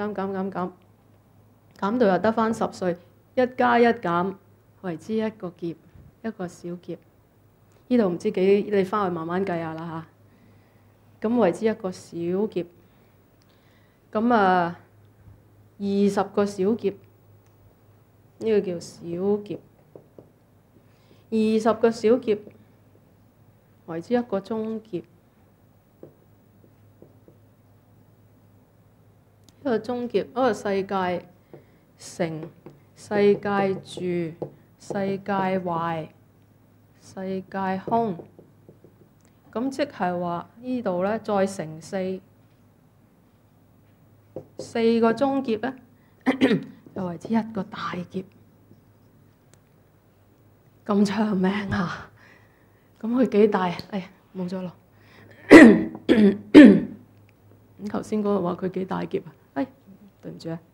到又得翻10歲。1加1減為之一個劫，一個小劫。呢度唔知幾，你翻去慢慢計下啦嚇。咁為之一個小劫。咁啊，20個小劫，呢個叫小劫。20個小劫。為之一個中劫，一個中劫，一個世界成、世界住、世界壞、世界空。咁即係話呢度咧，再乘4個中劫咧，就為之一個大劫。咁長命啊！咁佢幾大？哎呀，冇咗咯。咁頭先嗰個話佢幾大劫啊？哎，對唔住啊。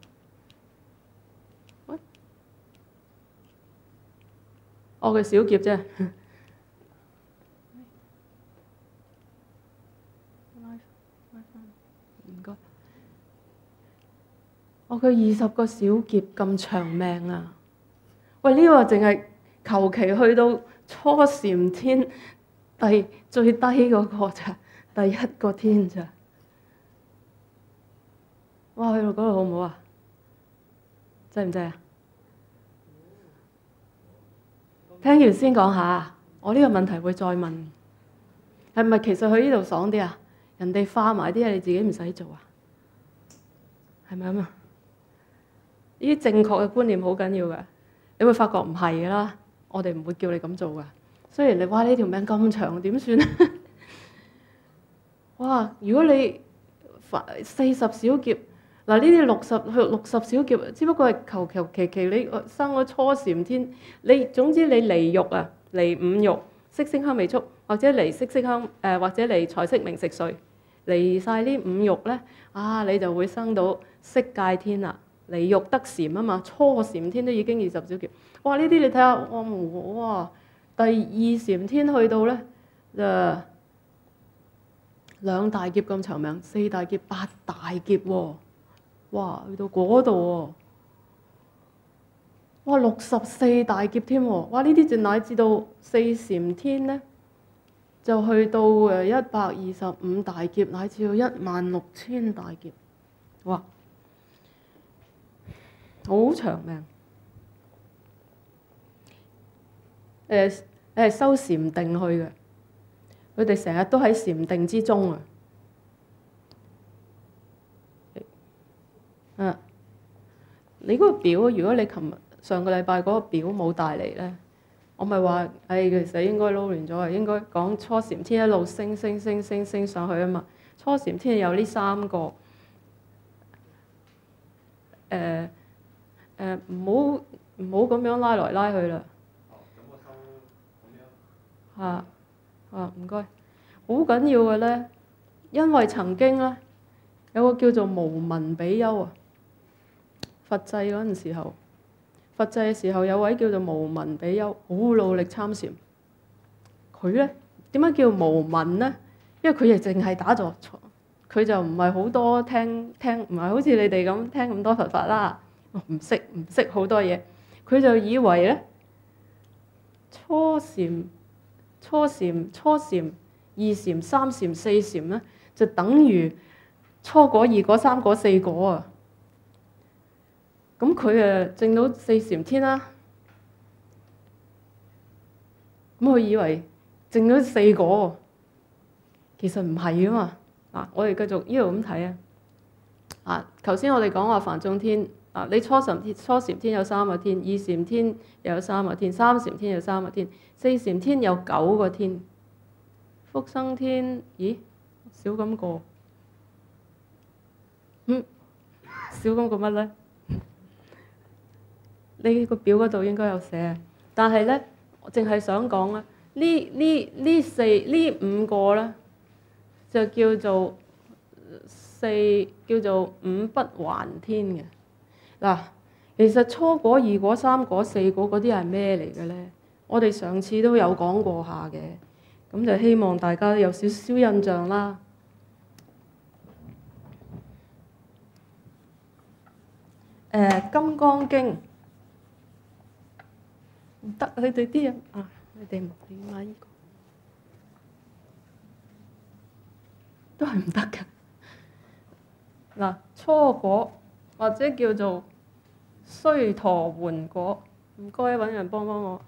哦，佢小劫啫。唔該。哦，佢20個小劫咁長命啊！喂，呢個淨係求其去到初禪天最低嗰個咋，第一個天咋。哇，去到嗰度好唔好啊？制唔制啊？聽完先講下，我呢個問題會再問。係咪其實去呢度爽啲啊？人哋化埋啲嘢，你自己唔使做啊？係咪咁啊？呢啲正確嘅觀念好緊要㗎。你會發覺唔係㗎啦，我哋唔會叫你咁做㗎。雖然你話呢條命咁長，點算啊？哇！如果你40小劫，嗱呢啲60小劫，只不過係求其你生咗初禪天，你總之你離欲啊，離五欲，色聲香味觸，或者離色聲香或者離財色名食睡， 離晒呢五欲咧，你就會生到色界天啦。離欲得禪啊嘛，初禪天都已經20小劫。哇！呢啲你睇下，哇！第二禪天去到咧，2大劫咁長命，4大劫、8大劫喎。哇！去到嗰度喎，哇！64大劫添喎。哇！呢啲就乃至到四禪天咧，就去到125大劫，乃至到16000大劫。哇！好長命。係修禪定去嘅，佢哋成日都喺禪定之中啊！你嗰個表，如果你上個禮拜嗰個表冇帶嚟咧，我咪話，其實應該撈亂咗啊！應該講初禪天一路升上去啊嘛。初禪天有呢3個，唔好咁樣拉來拉去啦。唔該，好緊要嘅咧，因為曾經咧有個叫做無聞比丘啊，佛制嗰陣時候，佛制嘅時候有位叫做無聞比丘，好努力參禪。佢咧點解叫無聞咧？因為佢亦淨係打坐，佢就唔係好多聽，唔係好似你哋咁聽咁多佛法啦，唔識好多嘢。佢就以為咧初禪、二禪、三禪、四禪咧，就等於初果、二果、三果、四果啊！咁佢證到四禪天啦，咁佢以為證到4果，其實唔係啊嘛！我哋繼續呢度咁睇啊！頭先我哋講話梵眾天你初禪天有3個天，二禪天又有3個天，三禪天有3個天，四禪天有9個天。福生天，咦？少咁個，少咁個乜咧？呢個表嗰度應該有寫，但係咧，我淨係想講咧，呢5個咧，就叫做五不還天嘅。嗱，其實初果、二果、三果、四果嗰啲係咩嚟嘅咧？我哋上次都有講過下嘅。咁就希望大家有少少印象啦。金剛經唔得，你哋啲人你哋唔買呢個都係唔得㗎。嗱，初果或者叫做須陀洹果，唔該揾人幫我。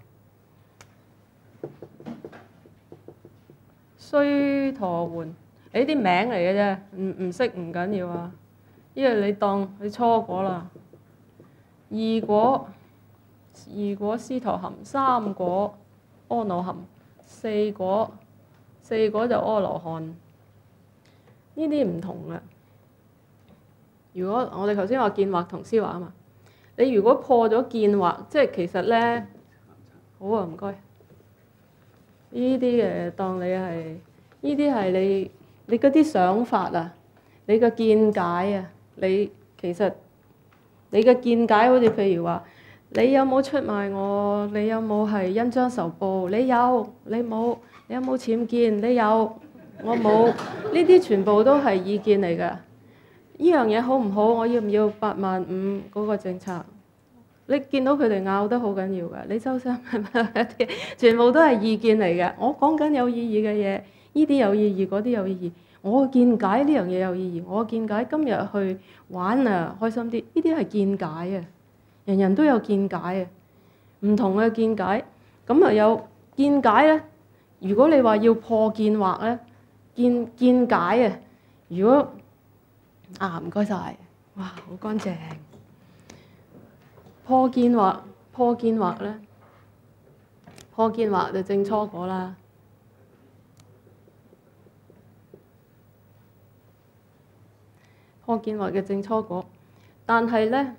須陀洹，你啲名嚟嘅啫，唔識唔緊要啊。因為你當你初果啦，二果斯陀含，三果阿那含，四果就阿羅漢。呢啲唔同嘅。如果我哋頭先話見惑同思惑啊嘛，你如果破咗見惑，即係其實咧，好啊，唔該。呢啲嘅當你係，呢啲係你嗰啲想法啊，你嘅見解啊，其實你嘅見解好似譬如話，你有冇出賣我？你有冇係恩將仇報？你有，你冇？你有冇僭建？你有，我冇。呢啲全部都係意見嚟㗎。呢樣嘢好唔好？我要唔要85000嗰個政策？你見到佢哋拗得好緊要㗎，你周生係咪？全部都係意見嚟嘅。我講緊有意義嘅嘢，呢啲有意義，嗰啲有意義。我見解呢樣嘢有意義，我見解今日去玩開心啲，呢啲係見解啊。人人都有見解啊，唔同嘅見解。咁有見解咧。如果你話要破見惑咧，見解啊。如果唔該晒，哇，好乾淨。破見惑咧，破見惑就證初果啦。破見惑嘅證初果，但係咧，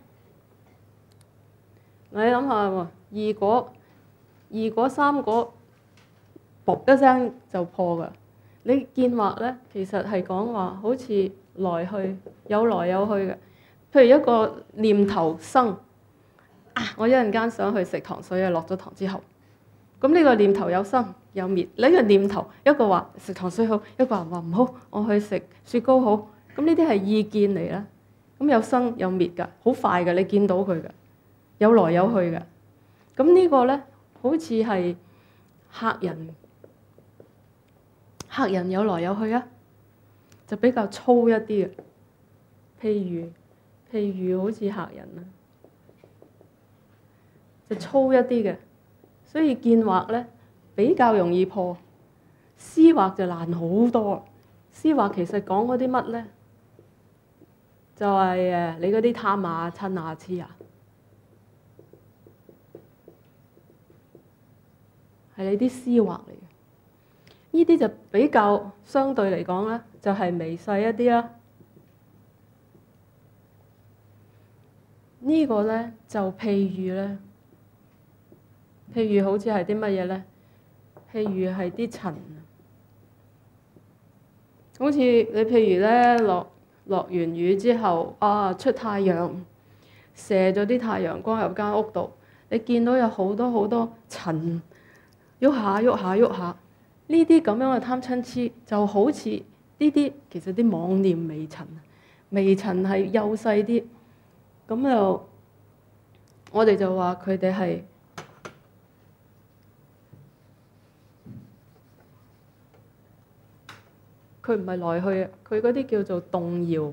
你諗下喎，二果三果，卜一聲就破㗎。 你見惑咧，其實係講話好似來去有來有去嘅。譬如一個念頭生我一陣間想去食糖水啊，落咗糖之後，咁呢個念頭有生有滅。呢個念頭一個話食糖水好，一個人話唔好，我去食雪糕好。咁呢啲係意見嚟啦。咁有生有滅㗎，好快㗎，你見到佢㗎，有來有去㗎。咁呢個咧好似係客人有來有去啊，就比較粗一啲嘅。譬如好似客人啊，就粗一啲嘅，所以見惑咧比較容易破，思惑就難好多。思惑其實講嗰啲乜咧？就係你嗰啲貪啊、嗔啊、痴啊，係你啲思惑嚟嘅。呢啲就比較相對嚟講咧，就係微細一啲啦。呢個咧就譬如好似係啲乜嘢咧？譬如係啲塵，好似你譬如咧落完雨之後出太陽，射咗啲太陽光入間屋度，你見到有好多好多塵，喐下喐下喐下，呢啲咁樣嘅貪嗔痴就好似呢啲其實啲妄念微塵，微塵係幼細啲，咁就我哋就話佢哋係佢唔係來去啊，佢嗰啲叫做動搖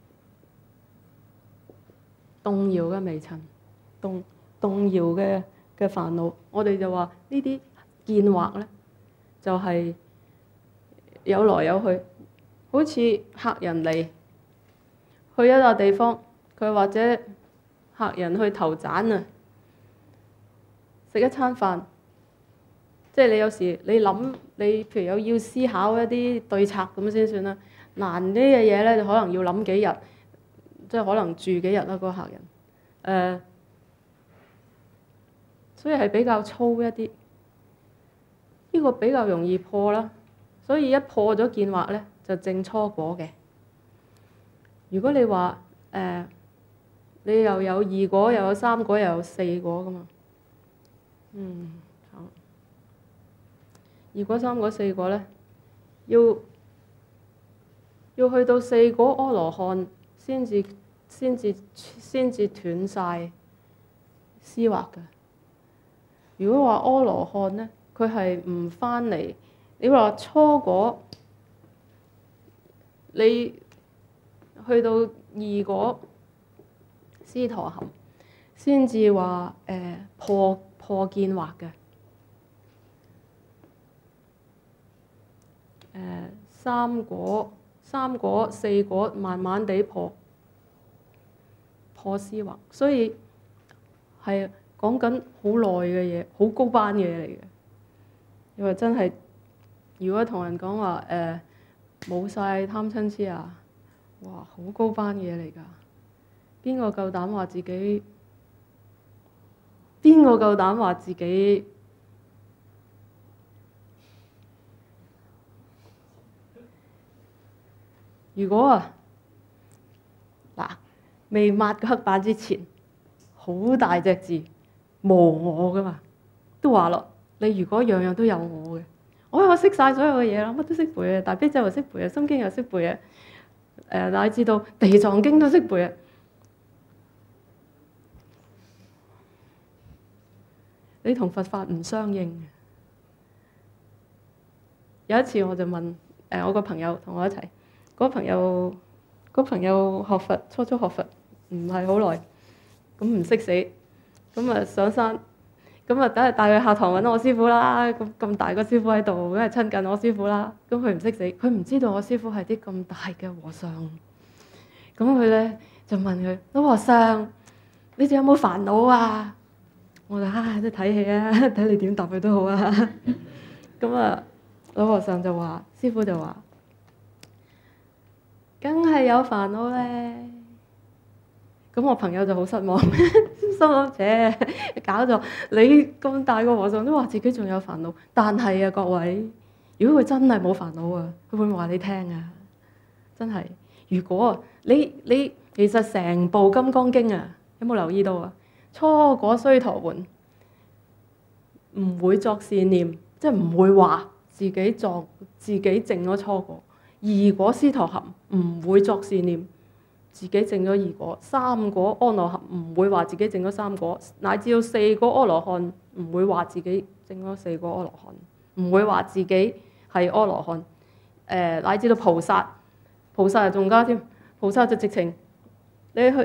嘅微塵，動搖嘅煩惱。我哋就話呢啲見惑咧，就係有來有去，好似客人嚟去一笪地方，佢或者客人去投盞啊，食一餐飯。即係你有時你諗，你譬如要思考一啲對策咁先算啦。難啲嘅嘢咧，就可能要諗幾日，即係可能住幾日啦，個客人。所以係比較粗一啲，呢個比較容易破啦。所以一破咗見惑咧，就證初果嘅。如果你話你又有二果，又有三果，又有四果噶嘛？好。二果、三果、四果咧，要去到四果阿羅漢先至斷晒思惑嘅。如果話阿羅漢咧，佢係唔返嚟。你話初果，你去到二果斯陀含先至話破見惑嘅。三果、四果，慢慢地破思惑，所以係講緊好耐嘅嘢，好高班嘅嘢嚟嘅。因為真係，如果同人講話冇晒貪嗔痴啊，哇，好高班嘅嘢嚟㗎。邊個夠膽話自己？邊個夠膽話自己？如果未抹個黑板之前，好大隻字無我噶嘛，都話咯。你如果樣樣都有我嘅，我識晒所有嘅嘢啦，乜都識背嘅，大悲咒又識背嘅，心經又識背嘅，乃至到地藏經都識背嘅。你同佛法唔相應嘅。有一次我就問我個朋友同我一齊。嗰朋友學佛，初學佛唔係好耐，咁唔識死，咁上山，咁等係帶佢下堂揾我師傅啦。咁大個師傅喺度，梗係親近我師傅啦。咁佢唔識死，佢唔知道我師傅係啲咁大嘅和尚。咁佢咧就問佢：老和尚，你仲有冇煩惱啊？我就即係睇戲啊，睇你點答佢都好啊。咁老和尚就話：師傅就話。梗係有煩惱咧，咁我朋友就好失望，心諗搞咗你咁大個和尚都話自己仲有煩惱，但係各位如果佢真係冇煩惱啊，佢會唔會話你聽啊？真係，如果你其實成部《金剛經》啊，有冇留意到啊？初果須陀洹唔會作善念，即係唔會話自己證咗初果。二果斯陀含唔會作善念，自己證咗二果。三果阿羅漢唔會話自己證咗三果，乃至到四果阿羅漢唔會話自己證咗四果阿羅漢，唔會話自己係阿羅漢。乃至到菩薩就仲加添，菩薩就直情你去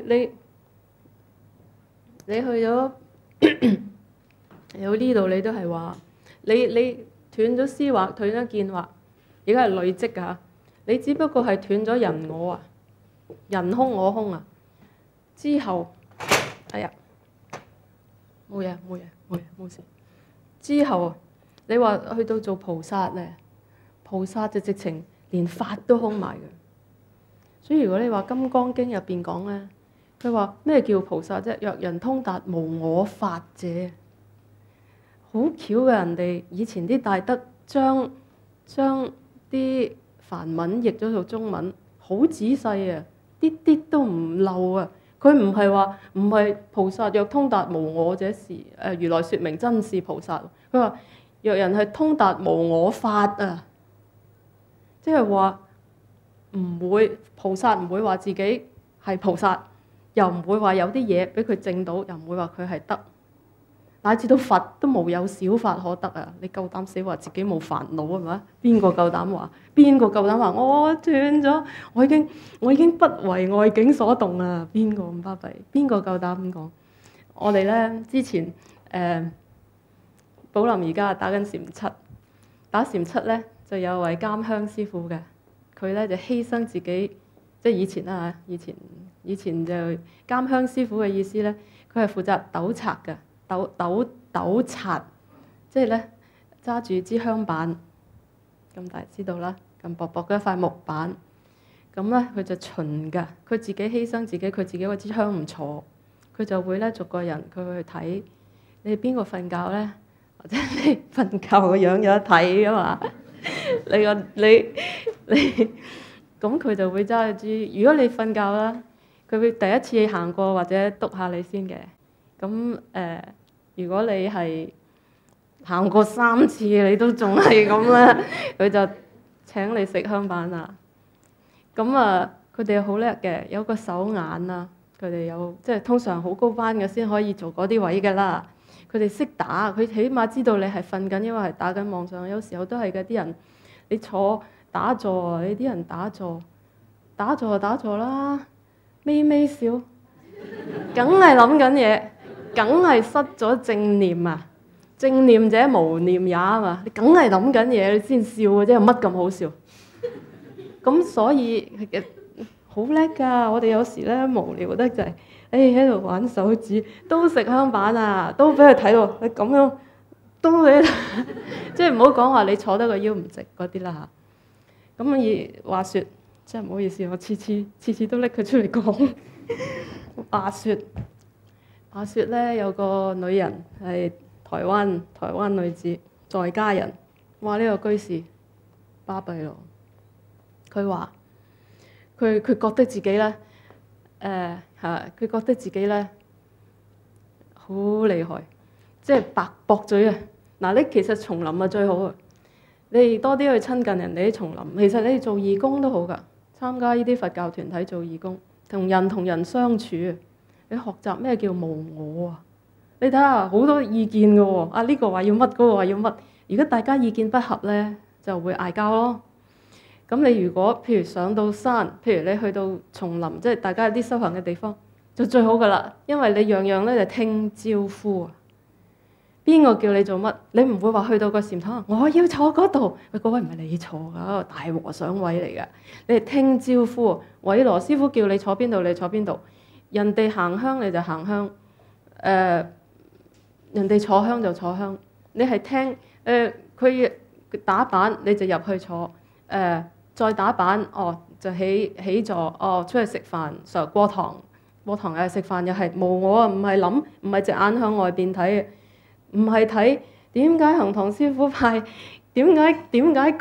咗有呢度，你都係話你斷咗思惑，斷咗見惑。而家係累積㗎，你只不過係斷咗人我啊，人空我空啊。之後，哎呀，冇事。之後你話去到做菩薩咧，菩薩就直情連法都空埋嘅。所以如果你話《金剛經》入邊講咧，佢話咩叫菩薩啫？若人通達無我法者，好巧嘅。人哋以前啲大德將啲梵文譯咗做中文，好仔細啊，啲都唔漏啊。佢唔係菩薩若通達無我者是如來說明真是菩薩。佢話若人係通達無我法啊，即係話菩薩唔會話自己係菩薩，又唔會話有啲嘢俾佢證到，又唔會話佢係得。乃至到佛都無有小法可得啊！你夠膽死話自己冇煩惱係咪？邊個夠膽話？邊個夠膽話我斷咗？我已經不為外境所動啊！邊個咁巴閉？邊個夠膽咁講？我哋咧之前寶林而家打緊禪七，打禪七咧就有位監香師傅嘅，佢咧就犧牲自己，即係以前啦嚇，以前就監香師傅嘅意思咧，佢係負責斗擦嘅。斗擦，即係咧揸住支香板咁大知道啦，咁薄薄嘅一塊木板，咁咧佢就巡㗎，佢自己犧牲自己，佢自己嗰支香唔坐，佢就會咧逐個人佢會去睇你邊個瞓覺咧，或者你瞓覺個樣有得睇㗎嘛？你咁佢就會揸住支，如果你瞓覺啦，佢會第一次行過或者督下你先嘅，咁如果你係行過3次，你都仲係咁咧，佢就請你食香板啦。咁啊，佢哋好叻嘅，有個手眼啊，佢哋有即係通常好高班嘅先可以做嗰啲位㗎啦。佢哋識打，佢起碼知道你係瞓緊，因為係打緊妄想。有時候都係嘅，啲人你坐打坐，你啲人打坐啦，微笑，梗係諗緊嘢。梗係失咗正念啊！正念者無念也啊嘛！你梗係諗緊嘢，你先笑嘅啫，有乜咁好笑？咁所以好叻㗎！我哋有時咧無聊得就係，喺度玩手指，都食香板啊，都俾佢睇到，你咁樣都俾，即係唔好講話你坐得個腰唔直嗰啲啦嚇。咁而話説，真係唔好意思，我次次都拎佢出嚟講。話説咧，有個女人係台灣女子，在家人，哇！呢個居士巴閉咯。佢話佢覺得自己咧，佢覺得自己咧好厲害，即係白駁嘴啊！嗱，你其實叢林啊最好啊，你哋多啲去親近人哋啲叢林。其實你哋做義工都好㗎，參加呢啲佛教團體做義工，同人相處啊。你學習咩叫無我啊？你睇下好多意見嘅喎，啊呢個話要乜，嗰個話要乜。如果大家意見不合咧，就會嗌交咯。咁你如果譬如上到山，譬如你去到叢林，即係大家有啲修行嘅地方，就最好噶啦。因為你樣樣咧就聽招呼啊。邊個叫你做乜？你唔會話去到個禪堂，我要坐嗰度。喂，嗰位唔係你坐㗎，大和尚位嚟㗎。你係聽招呼，韋羅師傅叫你坐邊度，你坐邊度。人哋行香你就行香，人哋坐香就坐香。你係聽佢打板你就入去坐，再打板就起座，出去食飯，上過堂又係食飯，又係無我啊！唔係諗，唔係隻眼向外邊睇，唔係睇點解行堂師傅派調點解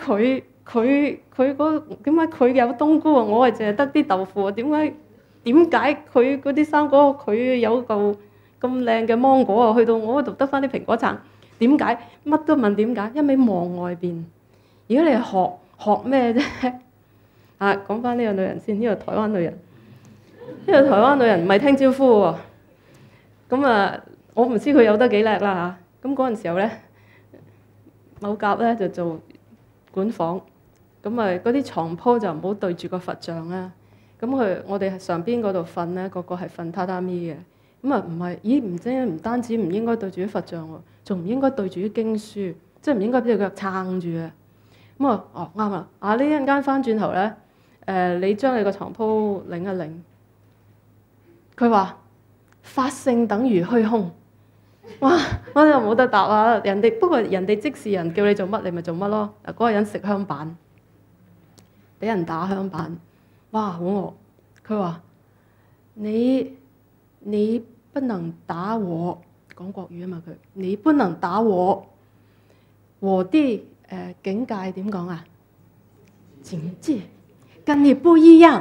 佢有冬菇啊？我係淨係得啲豆腐啊？點解佢嗰啲生果佢有嚿咁靚嘅芒果啊？去到我嗰度得翻啲蘋果橙？點解？乜都問點解？一味望外邊。而家你學咩啫？啊，講翻呢個女人先，呢個台灣女人，唔係聽招呼喎。咁啊，我唔知佢有得幾叻啦嚇。咁嗰陣時候咧，某甲咧就做管房，咁啊嗰啲床鋪就唔好對住個佛像啦。咁我哋上邊嗰度瞓咧，個係瞓榻榻米嘅。咁啊唔係，咦唔單止唔應該對住啲佛像喎，仲唔應該對住啲經書，即係唔應該俾隻腳撐住嘅。咁啊，哦啱啦，呢一陣間翻轉頭咧，你將你個床鋪擰一擰。佢話法性等於虛空。哇！我就冇得答啊！不過人哋即是人叫你做乜你咪做乜咯。嗰個人食香板，俾人打香板，哇好餓。佢話你不能打我，講國語啊嘛佢，你不能打我。我啲境界點講啊？境界跟你不一樣。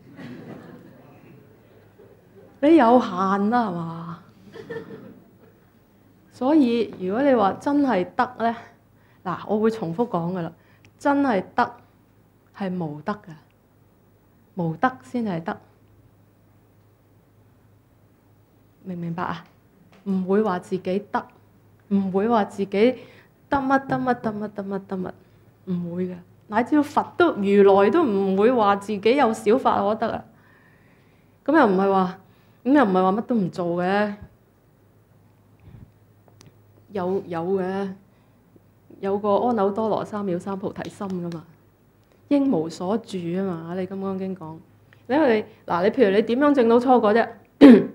你有限啦係嘛？所以如果你話真係得咧，嗱，我會重複講噶啦，真係得係無得噶，無得先係得，明唔明白啊？唔會話自己得，唔會話自己得乜，唔會嘅。乃至佛都如來都唔會話自己有小法可得啊。咁又唔係話乜都唔做嘅。有嘅，有個阿耨多羅三藐三菩提心噶嘛，應無所住啊嘛。你《金剛經》講，你譬如你點樣證到初果啫？《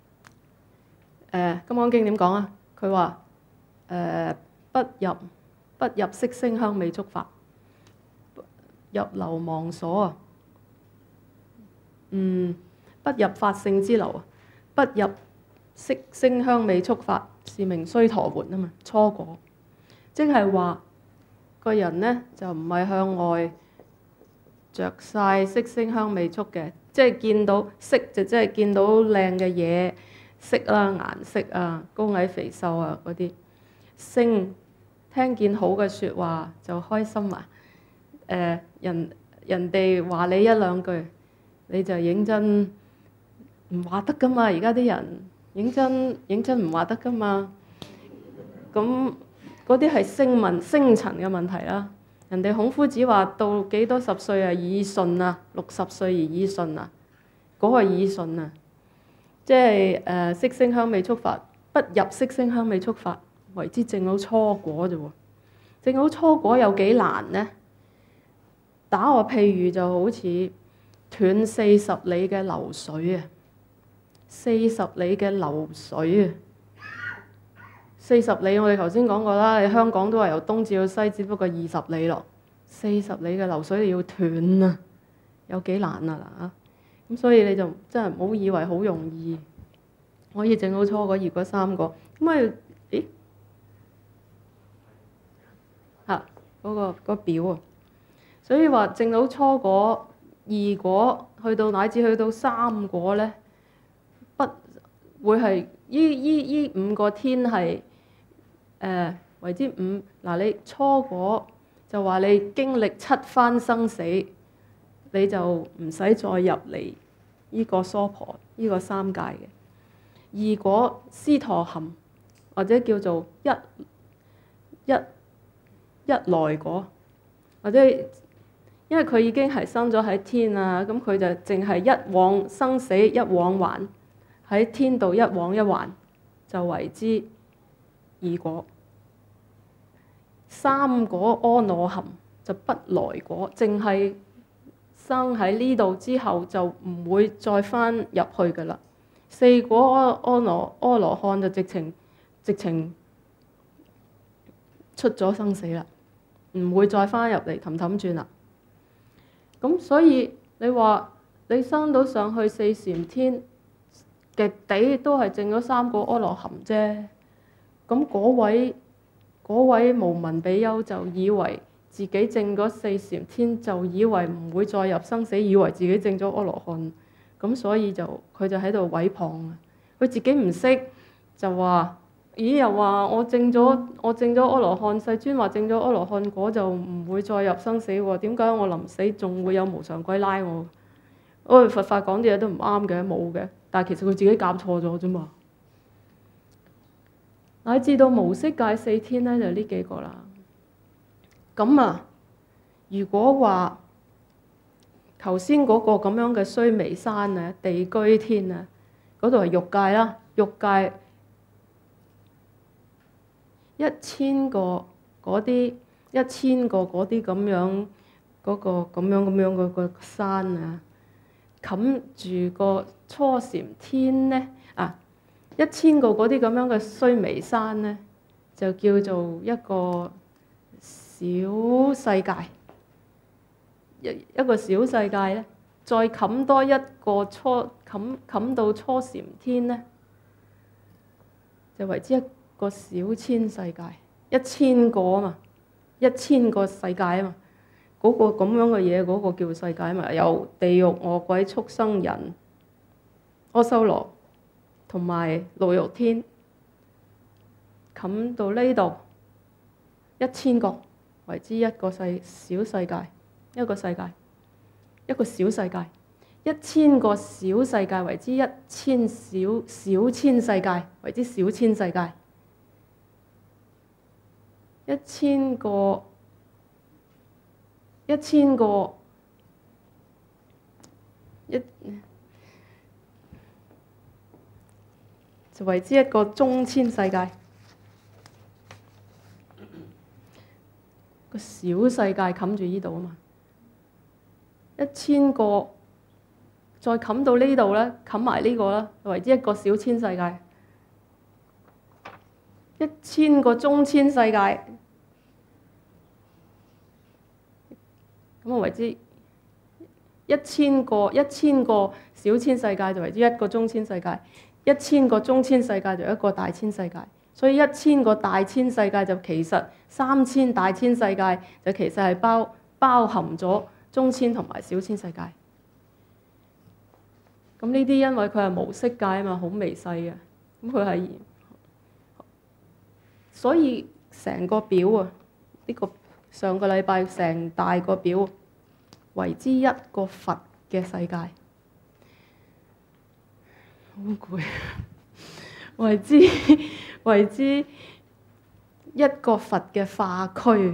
金剛經》點講啊？佢話不入色聲香味觸法，入流亡所啊。不入法性之流啊，不入色聲香味觸法。是名須陀洹啊嘛，初果，即係話個人咧就唔係向外着晒色聲香味觸嘅，即係見到色就即係見到靚嘅嘢，色啦、顏色啊、高矮肥瘦啊嗰啲，聲聽見好嘅説話就開心啊。人哋話你一兩句，你就認真唔話得噶嘛。而家啲人。認真唔話得噶嘛，咁嗰啲係聲塵嘅問題啦。人哋孔夫子話到幾多十歲啊，耳順啊，60歲而耳順啊，嗰個耳順啊，即係色聲香味觸法，不入色聲香味觸法，為之證到初果啫喎。證到初果有幾難呢？打個譬喻就好似斷40里嘅流水啊。40里嘅流水啊！40里我哋頭先講過啦，你香港都係由東至到西，只不過20里咯。40里嘅流水你要斷啊，有幾難啊嗱！咁所以你就真係唔好以為好容易可以證到初果、二果、三果。咁啊，咦？嗰個表啊！所以話證到初果、二果，乃至去到三果咧。會係依5個天係為之5。嗱，你初果就話你經歷7番生死，你就唔使再入嚟呢個娑婆呢個三界嘅。二果斯陀含或者叫做一來果，或者因為佢已經係生咗喺天啊，咁佢就淨係一往生死一往還。喺天道一往一還就為之二果。三果阿羅含就不來果，淨係生喺呢度之後就唔會再翻入去噶啦。四果阿羅漢就直情出咗生死啦，唔會再翻入嚟氹氹轉啦。咁所以你話你生到上去四禪天，極地都係證咗三個阿羅漢啫。咁嗰位嗰位無聞比丘就以為自己證咗四禪天，就以為唔會再入生死，以為自己證咗阿羅漢，咁所以佢就喺度毀謗啊！佢自己唔識就話：咦，又話我證咗阿羅漢，世尊話證咗阿羅漢果就唔會再入生死喎，點解我臨死仲會有無常鬼拉我？佛法講啲嘢都唔啱嘅，冇嘅，但係其實佢自己搞錯咗啫嘛。乃至到無色界四天咧，就呢幾個啦。咁啊，如果話頭先嗰個咁樣嘅須彌山啊、地居天啊，嗰度係欲界啦，欲界1000個嗰啲1000個嗰啲咁樣嗰個咁樣嗰個山啊，冚住個初禪天咧啊，1000個嗰啲咁樣嘅須彌山咧，就叫做一個小世界。一個小世界咧，再冚多一個冚到初禪天咧，就為之一個小千世界。1000個啊嘛，1000個世界啊嘛，嗰個咁樣嘅嘢，嗰個叫世界啊嘛。由地獄、餓鬼、畜生、人、阿修羅同埋牢獄天冚到呢度，1000個為之一個小世界。一個世界，一個小世界，1000個小世界為之1000小千世界，為之小千世界。1000個就為之一個中千世界。個小世界冚住呢度啊嘛。1000個再冚到呢度咧，冚埋呢個啦，為之一個小千世界。1000個中千世界，咁啊為之1000個小千世界就為之一個中千世界，1000個中千世界就一個大千世界。所以1000個大千世界就其實3000大千世界就其實係包含咗中千同埋小千世界。咁呢啲因為佢係無色界啊嘛，好微細嘅，咁佢係，所以成個表啊，呢個上個禮拜成大個表為之一個佛嘅世界，好攰，為之一個佛嘅化區。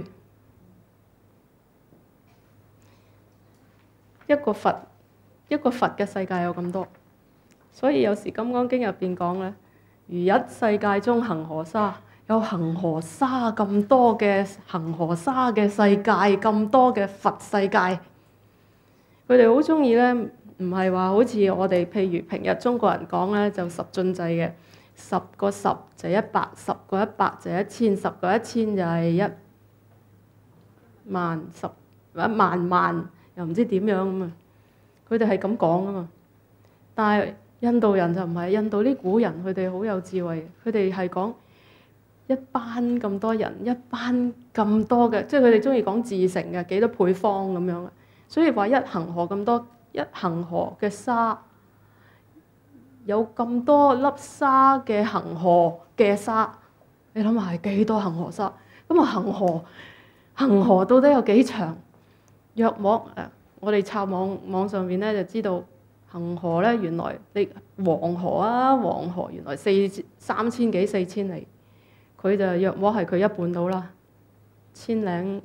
一個佛嘅世界有咁多，所以有時《金剛經》入邊講咧，如一世界中恒河沙，有恒河沙咁多嘅恒河沙嘅世界，咁多嘅佛世界。佢哋好中意咧，唔係話好似我哋譬如平日中國人講咧，就十進制嘅，10個10就100，10個100就1000，10個1000就係10000，一萬。又唔知點樣咁啊！佢哋係咁講啊嘛，但係印度人就唔係，印度啲古人佢哋好有智慧，佢哋係講一班咁多人，一班咁多嘅，即係佢哋中意講自成嘅幾多配方咁樣啊。所以話一恒河咁多，一恒河嘅沙有咁多粒沙嘅恒河嘅沙，你諗下係幾多恒河沙？咁啊恒河到底有幾長？約莫我哋抄網上邊咧就知道恒河咧，原來你黃河原來3000幾4000里，佢就約莫係佢一半到啦，1000零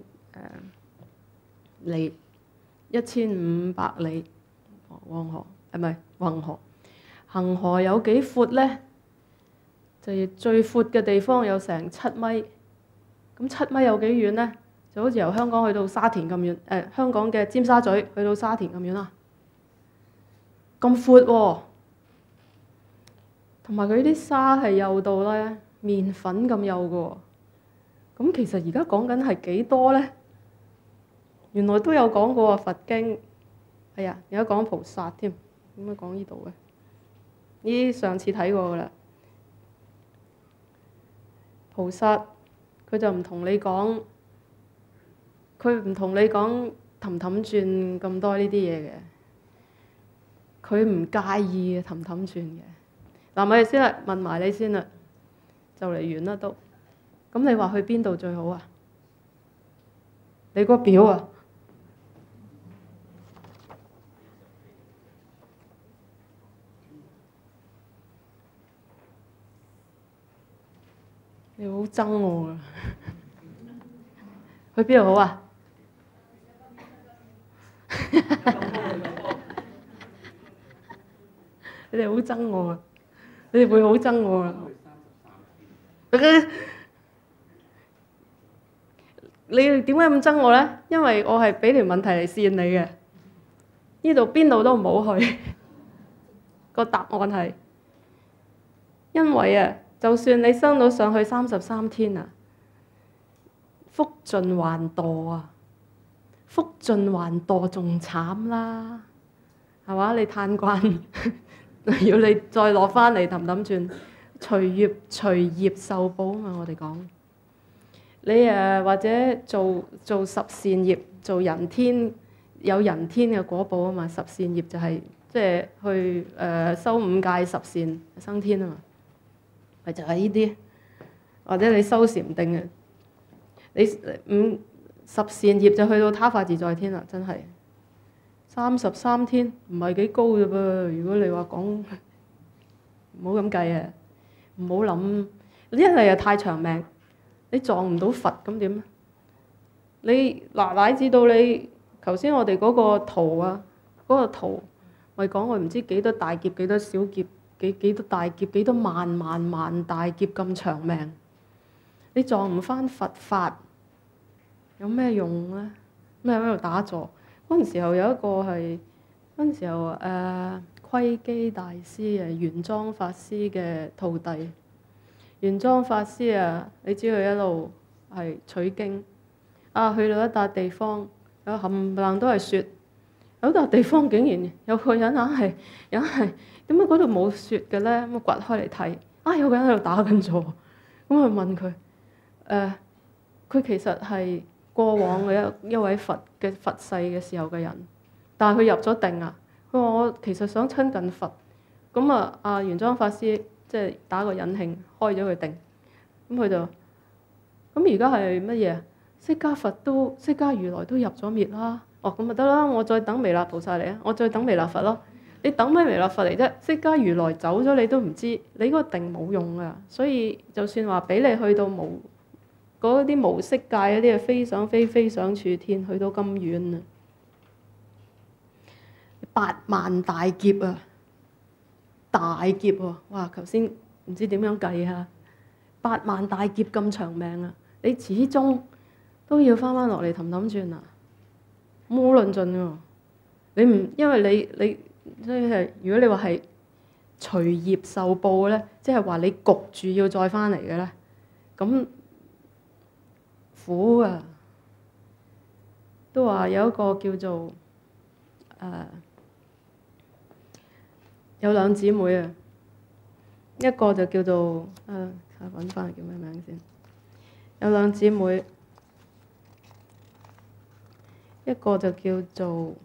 里，1500里。黃河係咪恒河？恒河有幾闊咧？就最闊嘅地方有成7米，咁7米有幾遠咧？就好似由香港去到沙田咁遠，香港嘅尖沙咀去到沙田咁遠啦，咁闊喎。同埋佢啲沙係幼到咧麵粉咁幼嘅喎。咁其實而家講緊係幾多咧？原來都有講過啊，佛經。係啊，而家講菩薩添，點解講呢度嘅？呢啲上次睇過㗎啦。菩薩佢就唔同你講，佢唔同你講氹氹轉咁多呢啲嘢嘅，佢唔介意嘅氹氹轉嘅。嗱，咪先啦，問埋你先啦，就嚟完啦都。咁你話去邊度最好啊？你個表啊？你好憎我啊！去邊度好啊？你哋好憎我啊！你哋會好憎我啊！你哋點解咁憎我咧？因為我係俾條問題嚟試你嘅。呢度邊度都唔好去。個答案係因為啊，就算你升到上去33天啊，福盡還墮啊，福盡還墮仲慘啦，係嘛？你嘆慣，要你再落翻嚟氹氹轉，隨業受報啊嘛！我哋講你或者做十善業，做人天有人天嘅果報啊嘛！十善業就係即係去修5戒十善生天啊嘛，咪就係呢啲，或者你修禪定嘅，你十善業就去到他化自在天啦，真係33天唔係幾高啫噃。如果你話講唔好咁計啊，唔好諗，一嚟又太長命，你撞唔到佛咁點咧？你乃至到你頭先我哋嗰個圖啊，嗰個圖咪講佢唔知幾多大劫、幾多小劫、幾多大劫、幾多萬大劫咁長命，你撞唔返佛法有咩用咧？咩喺度打坐？嗰陣時候有一個係嗰陣時候窺基大師啊，玄奘法師嘅徒弟。玄奘法師啊，你知佢一路係取經啊，去到一笪地方，有冚唪唥都係雪，有笪地方竟然有個人硬係點解嗰度冇雪嘅咧？咁掘開嚟睇，啊有個人喺度打緊坐，咁佢問佢佢其實係過往嘅一位佛世嘅時候嘅人，但係佢入咗定啊。佢話我其實想親近佛，咁啊阿玄奘法師即係打個引磬開咗佢定，咁佢就咁而家係乜嘢？釋迦如來都入咗滅啦。哦，咁咪得啦，我再等彌勒菩薩嚟啊，我再等彌勒佛咯。你等咩彌勒佛嚟啫？釋迦如來走咗你都唔知，你嗰個定冇用啊。所以就算話俾你去到嗰啲無色界嗰啲啊，飛上飛，飛上處天，去到咁遠啊，8萬大劫啊，大劫喎！哇，頭先唔知點樣計啊，8萬大劫咁長命啊，你始終都要翻落嚟氹氹轉啊，冇論盡喎。你唔因為你即係如果你話係隨業受報咧，即係話你焗住要再翻嚟嘅咧，咁苦啊！都話有一個叫做有兩姊妹啊，一個就叫做揾翻叫咩名先？有兩姊妹，一個就叫做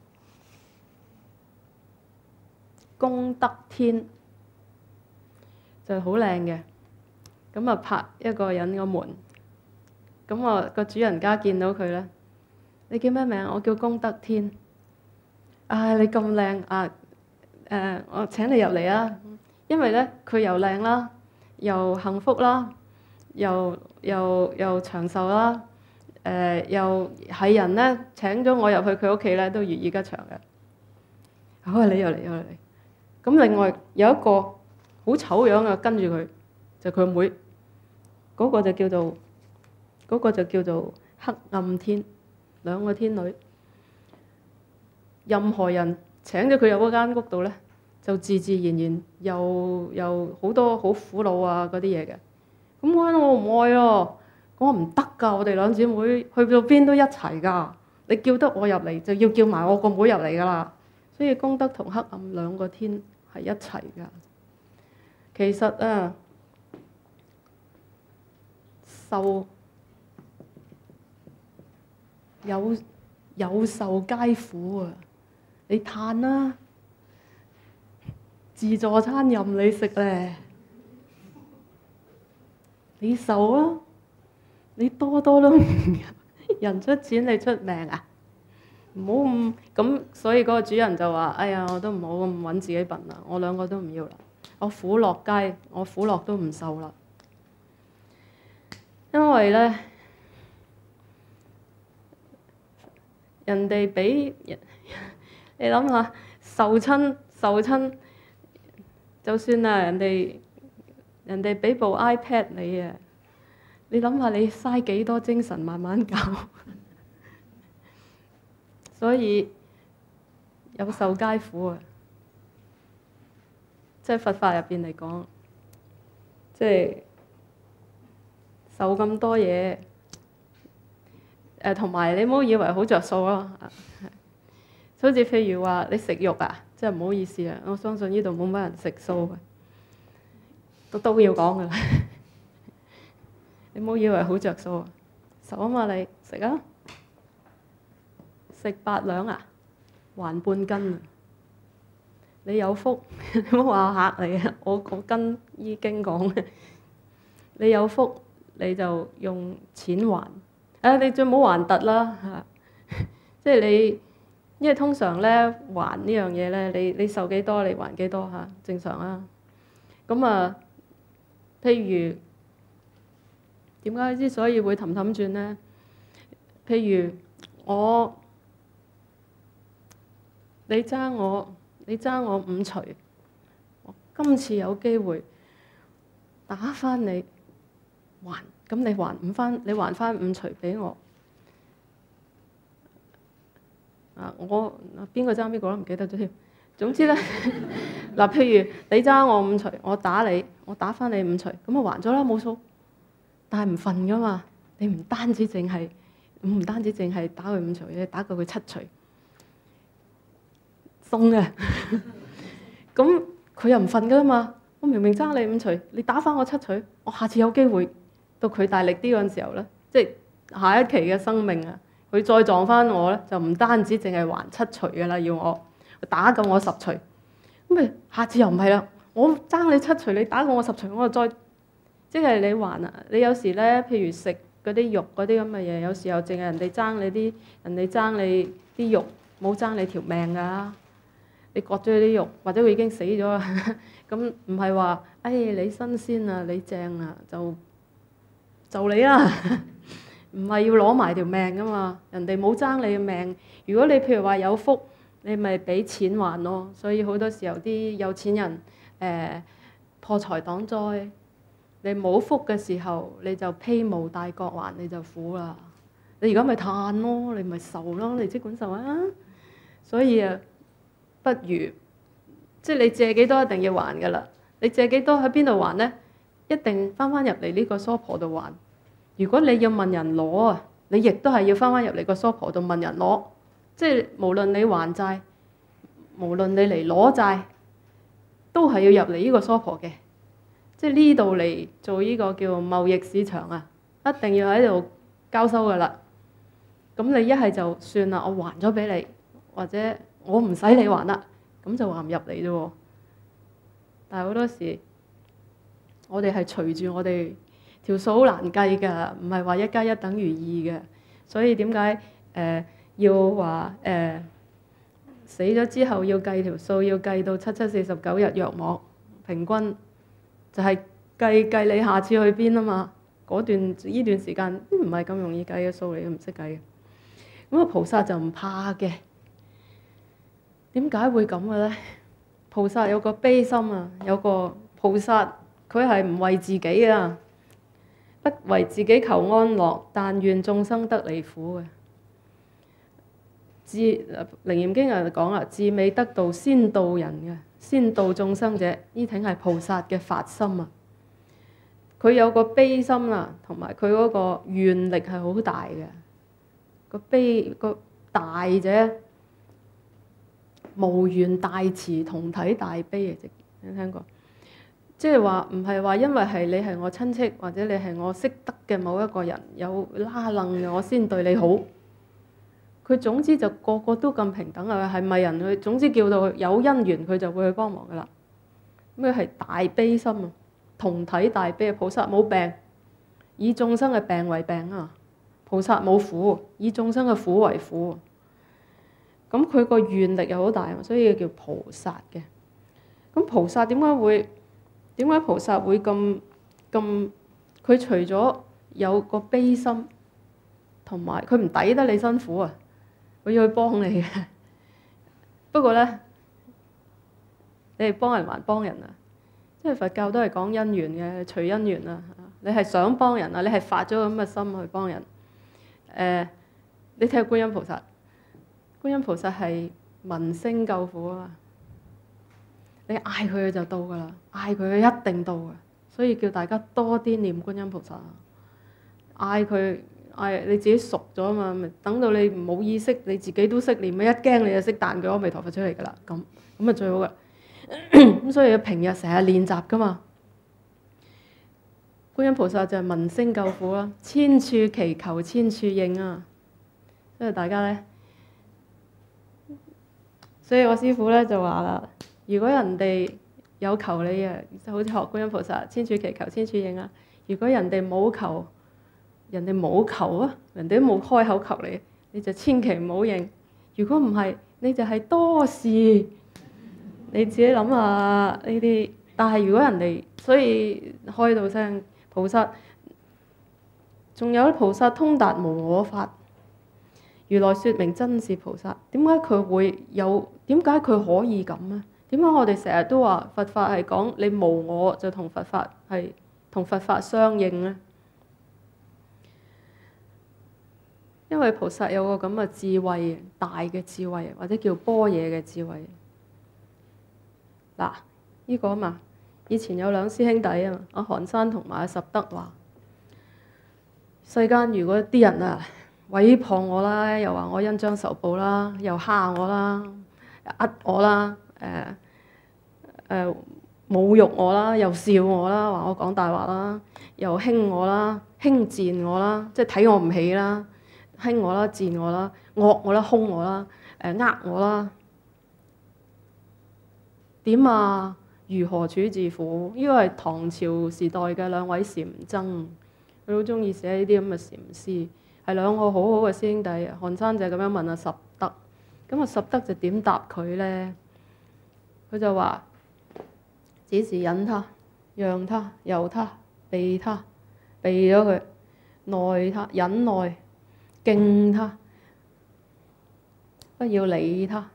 功德天，就好靚嘅，咁啊拍一個人個門，咁啊個主人家見到佢咧，你叫咩名？我叫功德天。你咁靚啊！我請你入嚟啊！因為咧佢又靚啦，又幸福啦，又長壽啦，又係人咧請咗我入去佢屋企咧都如意吉祥嘅。好啊，你又嚟。咁另外有一個好醜樣嘅跟住佢，就佢妹，嗰個就叫做黑暗天，兩個天女。任何人請咗佢入嗰間屋度咧，就自然又好多好苦惱啊嗰啲嘢嘅。咁我唔愛咯，我唔得㗎，我哋兩姊妹去到邊都一齊㗎。你叫得我入嚟，就要叫埋我個妹入嚟㗎啦。所以功德同黑暗兩個天係一齊㗎。其實啊，受有受皆苦啊！你嘆啦，自助餐任你食咧，你受啊！你多都唔人出錢，你出命啊！唔好咁，所以嗰個主人就話：哎呀，我都唔好咁揾自己笨啦，我兩個都唔要啦，我苦樂皆，我苦樂都唔受啦。因為咧，人哋俾你諗下，受親，就算啦，人哋俾部 iPad 你啊，你諗下你嘥幾多精神慢慢搞。所以有受皆苦啊！即係佛法入邊嚟講，即係受咁多嘢，同埋你唔好以為好着數咯。好似譬如話你食肉啊，即係唔好意思啊，我相信呢度冇乜人食素嘅，都要講噶啦。你唔好以為好着數啊，受啊嘛，你食啊！食8兩啊，還半斤啊！你有福，你唔好話嚇你啊！我跟醫經講嘅，你有福你就用錢還。你最唔好還突啦嚇，即係你，因為通常咧還呢樣嘢咧，你受幾多你還幾多嚇，正常啦。咁啊，譬如點解之所以會氹氹轉咧？譬如你爭我5錘，我今次有機會打翻你還，咁你還翻5錘俾我。我邊個爭邊個都唔記得咗添。總之咧，嗱，譬如你爭我5錘，我打你，我打翻你5錘，咁我還咗啦，冇數。但係唔瞓噶嘛，你唔單止淨係打佢5錘，你打過佢7錘。鬆嘅，咁佢又唔瞓噶啦嘛。我明明爭你5錘，你打翻我7錘，我下次有機會到佢大力啲嗰陣時候咧，即係下一期嘅生命啊，佢再撞翻我咧，就唔單止淨係還7錘噶啦，要我打夠我10錘。咁咪下次又唔係啦，我爭你7錘，你打夠我10錘，我就再即係你還啊。你有時咧，譬如食嗰啲肉嗰啲咁嘅嘢，有時候淨係人哋爭你啲肉，冇爭你條命㗎。你割咗佢啲肉，或者佢已經死咗啦，咁唔係話，你新鮮啊，你正啊，就你啦，唔係要攞埋條命噶嘛，人哋冇爭你嘅命。如果你譬如話有福，你咪俾錢還咯。所以好多時候啲有錢人破財擋災，你冇福嘅時候，你就披毛戴角還，你就苦啦。你而家咪嘆咯，你咪受咯，你即管受啊。所以啊〜不如即係你借幾多一定要還㗎啦。你借幾多喺邊度還呢？一定翻入嚟呢個娑婆度還。如果你要問人攞啊，你亦都係要翻入嚟個娑婆度問人攞。即係無論你還債，無論你嚟攞債，都係要入嚟呢個娑婆嘅。即係呢度嚟做呢個叫貿易市場啊，一定要喺度交收㗎啦。咁你一係就算啦，我還咗俾你，或者我唔使你還啦，咁就還唔入嚟啫喎。但係好多時，我哋係隨住我哋條數好難計㗎，唔係話1+1等於2嘅。所以點解要話死咗之後要計條數，要計到7749日約莫平均，就係計你下次去邊啊嘛。呢段時間唔係咁容易計嘅數嚟嘅，唔識計嘅。咁啊，菩薩就唔怕嘅。點解會咁嘅咧？菩薩有個悲心啊，有個菩薩佢係唔為自己啊，不為自己求安樂，但願眾生得離苦嘅。楞嚴經又講啦，自未得道先度人嘅，先度眾生者，呢挺係菩薩嘅發心啊。佢有個悲心啦，同埋佢嗰個願力係好大嘅。個大者。無緣大慈，同體大悲啊！你聽過？即係話唔係話因為係你係我親戚，或者你係我識得嘅某一個人有拉楞嘅，我先對你好。 佢總之就個個都咁平等啊，係咪人佢總之叫到有因緣佢就會去幫忙噶啦。咁佢係大悲心啊，同體大悲啊。菩薩冇病，以眾生嘅病為病啊；菩薩冇苦，以眾生嘅苦為苦。咁佢個願力又好大，所以叫菩薩嘅。咁菩薩點解菩薩會咁？佢除咗有個悲心，同埋佢唔抵得你辛苦啊，佢要去幫你嘅。不過咧，你係幫人還幫人啊，即係佛教都係講因緣嘅，隨因緣啊。你係想幫人啊，你係發咗咁嘅心去幫人。你睇下觀音菩薩，觀音菩薩係聞聲救苦啊嘛。你嗌佢就到噶啦，嗌佢一定到嘅。所以叫大家多啲念觀音菩薩，嗌佢你自己熟咗啊嘛，咪等到你冇意識，你自己都識念，一驚你就識彈句阿彌陀佛出嚟噶啦，咁啊最好噶。咁所以平日成日練習噶嘛。觀音菩薩就係聞聲救苦啦，千處祈求千處應啊。所以大家咧，所以我師父咧就話啦，如果人哋有求你嘅，就好似學觀音菩薩，千處祈求千處應啊。如果人哋冇求，人哋冇求啊，人哋都冇開口求你，你就千祈唔好應。如果唔係，你就係多事。你自己諗下呢啲。但係如果人哋，所以開到聲菩薩，仲有菩薩通達無我法，如來說明真是菩薩。點解佢會有？點解佢可以咁呢？點解我哋成日都話佛法係講你無我就同佛法係同佛法相應呢？因為菩薩有個咁嘅智慧，大嘅智慧，或者叫般若嘅智慧。嗱，呢個啊嘛，以前有兩師兄弟啊嘛，阿韓山同埋阿十德話：世間如果啲人啊毀謗我啦，又話我恩將仇報啦，又蝦我啦，呃我啦，侮辱我啦，又笑我啦，話我講大話啦，又輕我啦，輕賤我啦，即係睇我唔起啦，輕我啦，賤我啦，惡我啦，兇我啦，呃我啦，點啊？如何處置苦？呢個係唐朝時代嘅兩位禪僧，佢好中意寫呢啲咁嘅禪詩，係兩個好好嘅師兄弟。韓山就咁樣問阿十德，咁阿十德就點答佢呢？佢就話：只是忍他、讓他、由他、避他，避咗佢；耐他、忍耐、敬他，不要理他。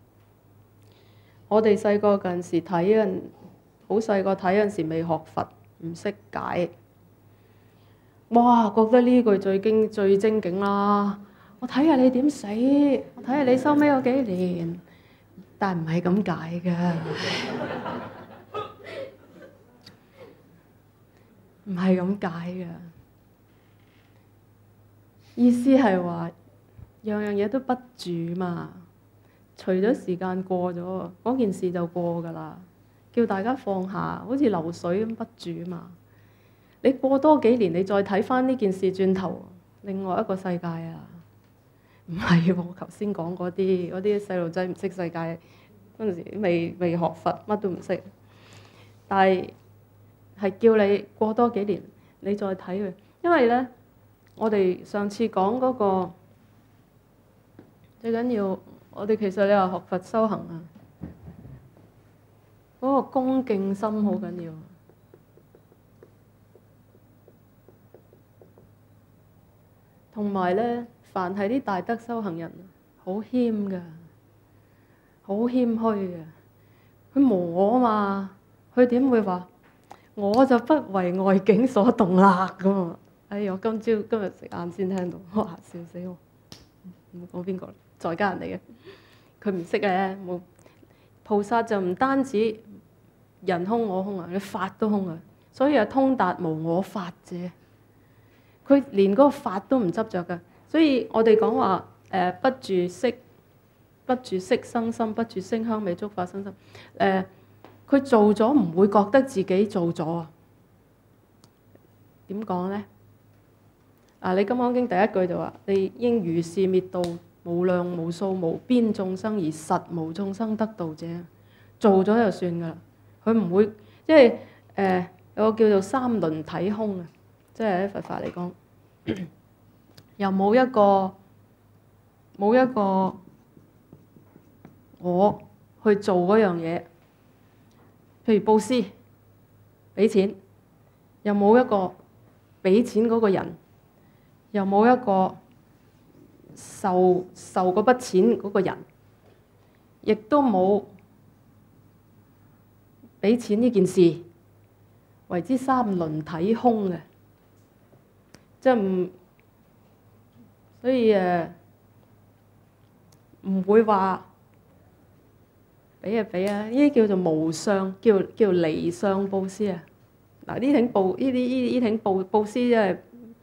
我哋細個嗰陣時睇人，好細個睇嗰陣時未學佛，唔識解。哇！覺得呢句最精警啦！我睇下你點死，我睇下你收尾嗰幾年。但係唔係咁解㗎，唔係咁解㗎。意思係話樣樣嘢都不住嘛。除咗時間過咗，嗰件事就過㗎啦。叫大家放下，好似流水咁不住嘛。你過多幾年，你再睇翻呢件事轉頭，另外一個世界啊！唔係我頭先講嗰啲細路仔唔識世界嗰陣時，未學佛，乜都唔識。但係叫你過多幾年，你再睇佢，因為咧，我哋上次講嗰個最緊要。我哋其實你話學佛修行啊，嗰個恭敬心好緊要。同埋咧，凡係啲大德修行人，好謙㗎，好謙虛嘅。佢無我啊嘛，佢點會話我就不為外境所動啦咁啊？哎呀，我今日食晏先聽到，哇！笑死我，唔好講邊個，在家人嚟嘅。佢唔識嘅，冇菩薩就唔單止人空我空啊，你法都空啊，所以係通達無我法者。佢連嗰個法都唔執着㗎，所以我哋講話不住色，不住色生心，不住聲香味觸法生心。佢做咗唔會覺得自己做咗啊？點講咧？你《金剛經》第一句就話：你應如是滅度無量無數無邊眾生而實無眾生得道者，做咗就算㗎啦。佢唔會即係有個叫做三輪體空啊，即係喺佛法嚟講，又冇一個我去做嗰樣嘢，譬如布施，俾錢，又冇一個俾錢嗰個人，又冇一個受嗰筆錢嗰個人，亦都冇俾錢呢件事，為之三輪體空嘅，即係唔，所以唔會話俾就俾啊！呢啲叫做無相，叫離相布施啊！嗱，呢挺布施即係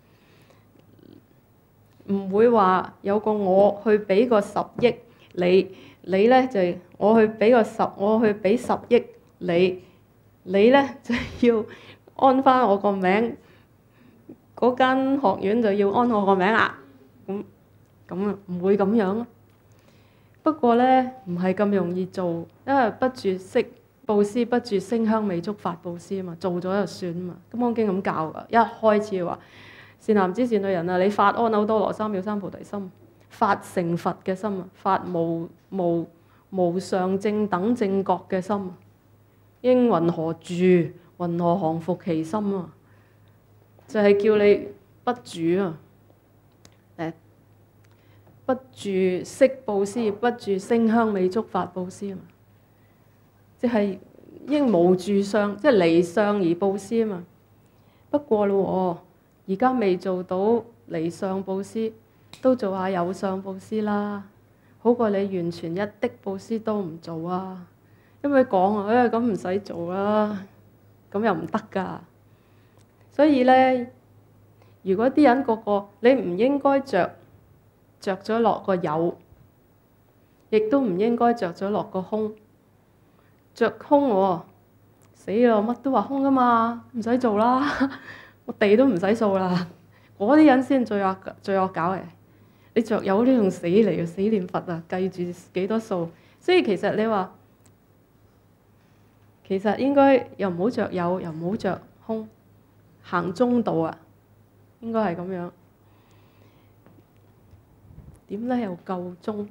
唔會話有個我去俾個10億你咧就係我去俾10億你咧就要安翻我個名，嗰間學院就要安我個名啦。咁啊，唔會咁樣咯。不過咧，唔係咁容易做，因為不住色布施，不住聲香味觸法布施啊嘛，做咗就算啊嘛。《金剛經》咁教噶，一開始話善男子善女人啊，你發阿耨多羅三藐三菩提心，發成佛嘅心啊，發無上正等正覺嘅心啊，應云何住，云何降伏其心啊？就係叫你不住啊！不住色布施，不住聲香味觸法布施啊嘛，即係應無住相，即係離相而布施啊嘛。不過咯，而家未做到離相布施，都做下有相布施啦，好過你完全一滴布施都唔做啊。因為講啊，咁唔使做啦，咁又唔得㗎。所以咧，如果啲人個個你唔應該着咗落個有，亦都唔應該着咗落個空。着空喎，死咯！乜都話空㗎嘛，唔使做啦，我地都唔使掃啦。嗰啲人先最惡搞嘅。你着有呢種死嚟嘅死念佛啊，計住幾多數。所以其實你話，其實應該又唔好着有，又唔好着空，行中道啊，應該係咁樣。點咧又夠鐘？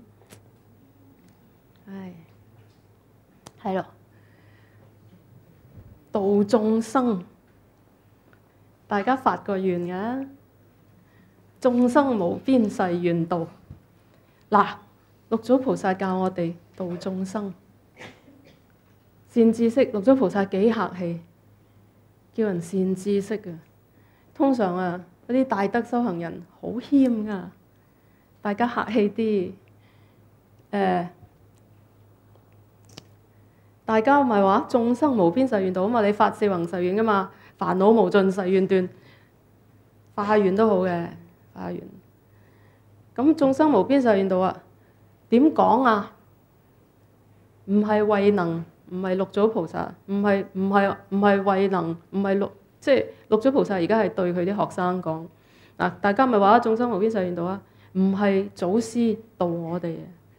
唉，係咯，度眾生，大家發個願㗎，眾生無邊誓願度。嗱，六祖菩薩教我哋度眾生，善知識。六祖菩薩幾客氣，叫人善知識啊。通常啊，嗰啲大德修行人好謙㗎。大家客氣啲，大家唔係話眾生無邊誓願度啊嘛，你發四弘誓願噶嘛，煩惱無盡誓願斷，發下願都好嘅，發下願。咁眾生無邊誓願度啊，點講啊？唔係慧能，唔係六祖菩薩，唔係慧能，唔係即係六祖菩薩而家係對佢啲學生講嗱，大家咪話眾生無邊誓願度啊？唔係祖師導我哋啊，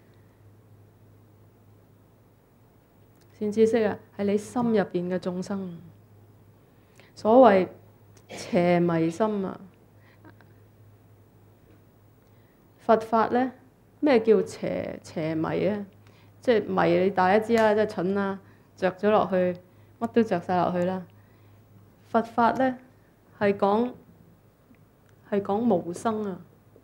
善知識啊，係你心入邊嘅眾生。所謂邪迷心啊，佛法咧咩叫邪迷啊？即係迷你大家知啦，即係蠢啦，着咗落去，乜都着晒落去啦。佛法咧係講無生啊。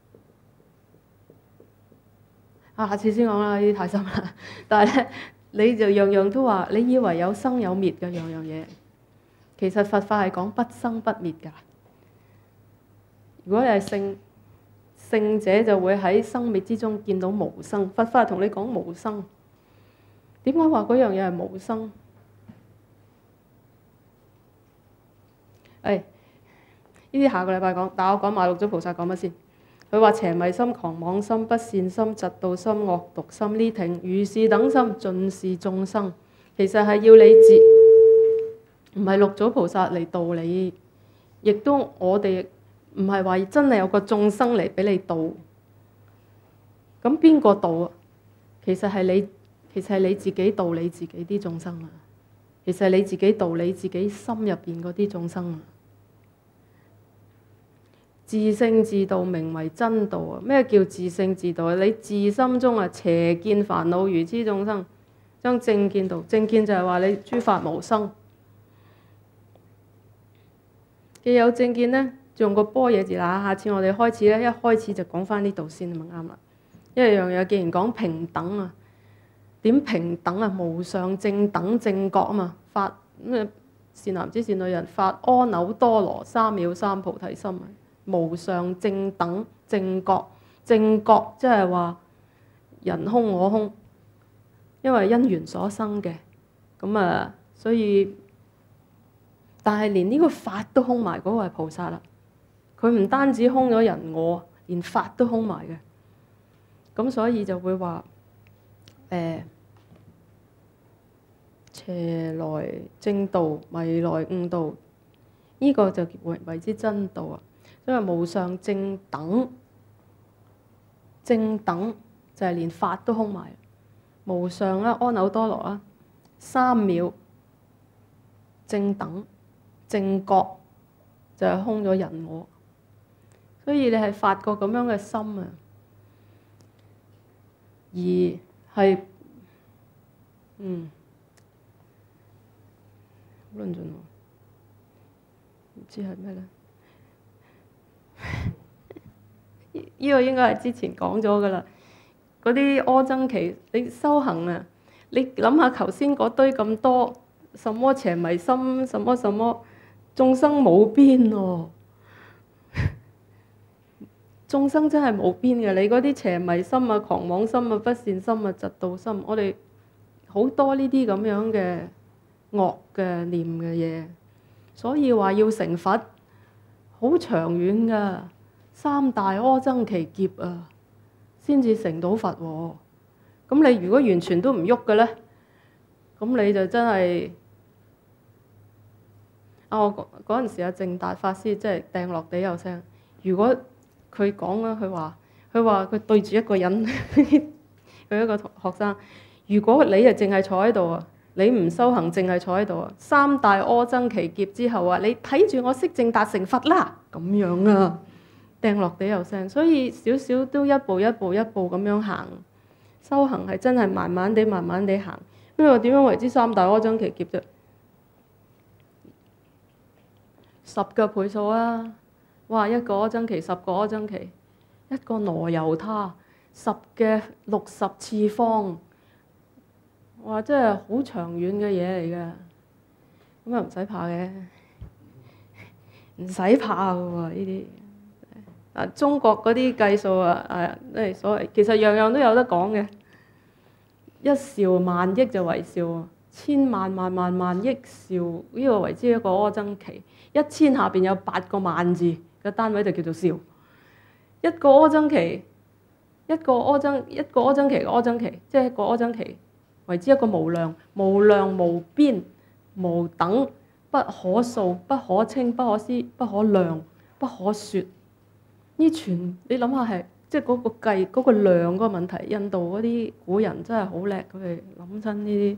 下次先講啦，呢啲太深啦。但係咧，你就樣樣都話，你以為有生有滅嘅樣樣嘢，其實佛法係講不生不滅㗎。如果你係聖者，就會喺生滅之中見到無生。佛法同你講無生，點解話嗰樣嘢係無生？呢啲下個禮拜講，但我講埋六祖菩薩講乜先？佢話邪迷心、狂妄心、不善心、嫉妒心、惡毒心呢挺如是等心，盡是眾生。其實係要你唔係六祖菩薩嚟度你，亦都我哋唔係話真係有個眾生嚟俾你度。 咁邊個度啊？其實係你自己度你自己啲眾生啊！其實係你自己度你自己心入邊嗰啲眾生啊！自性自度名為真道啊！咩叫自性自度啊？你自心中啊邪見煩惱愚癡眾生，將正見度。正見就係話你諸法無生。既有正見呢，用個般若字啦。下次我哋開始咧，一開始就講翻呢度先，咪啱啦。因為樣嘢既然講平等啊，點平等啊？無上正等正覺啊嘛，發咩善男子善女人發阿耨多羅三藐三菩提心啊！無上正等正覺，正覺即係話人空我空，因為因緣所生嘅，咁啊，所以但係連呢個法都空埋，嗰個係菩薩啦。佢唔單止空咗人我，連法都空埋嘅，咁所以就會話邪來正道，迷來悟道，呢個就為之真道啊！因為無上正等，正等就係連法都空埋。無上啦，阿耨多羅啦，三藐正等正覺就係空咗人我。所以你係發個咁樣嘅心啊，而係好論盡喎，唔知係咩咧？呢個應該係之前講咗噶啦。嗰啲阿僧祇，你修行啊，你諗下頭先嗰堆咁多，什麼邪迷心，什麼眾生冇邊喎。眾生真係冇邊嘅，你嗰啲邪迷心啊、狂妄心啊、不善心啊、嫉妒心，我哋好多呢啲咁樣嘅惡嘅念嘅嘢，所以話要成佛好長遠㗎，三大阿僧祇劫啊，先至成到佛喎。咁你如果完全都唔喐嘅咧，咁你就真係我嗰陣時阿淨達法師即係掟落地有聲。如果佢講啦，佢話佢對住一個人，佢一個學生。如果你係淨係坐喺度啊，你唔修行，淨係坐喺度啊，三大阿僧祇劫之後啊，你睇住我悉淨達成佛啦，咁樣啊，掟落地有聲。所以少少都一步一步一步咁樣行，修行係真係慢慢地行。因為點樣為之三大阿僧祇劫啫？10個倍數啊！哇！一個阿僧祇，10個阿僧祇，一個羅由他10嘅60次方，哇！真係好長遠嘅嘢嚟㗎。咁啊唔使怕嘅，唔使怕嘅喎呢啲。中國嗰啲計數啊，即係所謂，其實樣樣都有得講嘅。一兆萬億就為兆，千萬萬萬萬億兆，呢個為之一個阿僧祇。1000下邊有8個萬字嘅單位就叫做兆。一個阿僧祇，一個阿僧祇嘅阿僧祇，即係一個阿僧祇為之一個無量、無量無邊、無等、不可數、不可稱、不可思、不可量、不可說。呢全你諗下係即係嗰個計嗰個量嗰個問題。印度嗰啲古人真係好叻，佢哋諗親呢啲。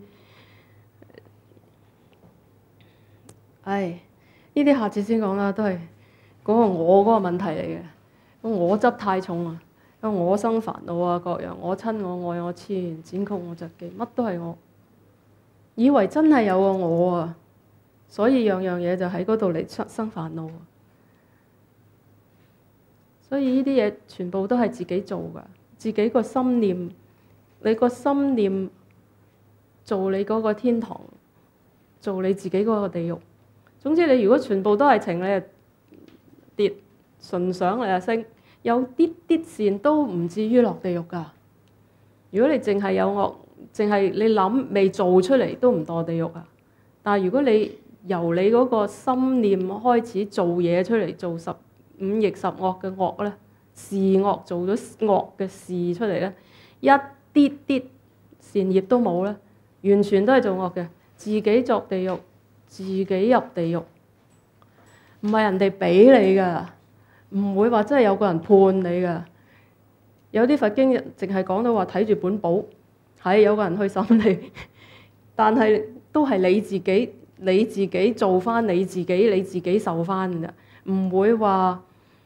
唉，呢啲下次先講啦，都係嗰個我嗰個問題嚟嘅。我執太重啊，我生煩惱啊，各樣我親我愛我痴，剪曲我疾記，乜都係我，以為真係有個我啊，所以樣樣嘢就喺嗰度嚟生煩惱。所以呢啲嘢全部都係自己做㗎，自己個心念，你個心念做你嗰個天堂，做你自己嗰個地獄。總之你如果全部都係情，你就跌；純想你就升，有啲善都唔至於落地獄㗎。如果你淨係有惡，淨係你諗未做出嚟都唔墮地獄啊。但係如果你由你嗰個心念開始做嘢出嚟，做15逆十惡嘅惡咧，事惡做咗惡嘅事出嚟咧，一啲善業都冇咧，完全都係做惡嘅，自己作地獄，自己入地獄，唔係人哋俾你㗎，唔會話真係有個人判你㗎。 有啲佛經淨係講到話睇住本簿，係有個人去審你，但係都係你自己做翻你自己受翻㗎，唔會話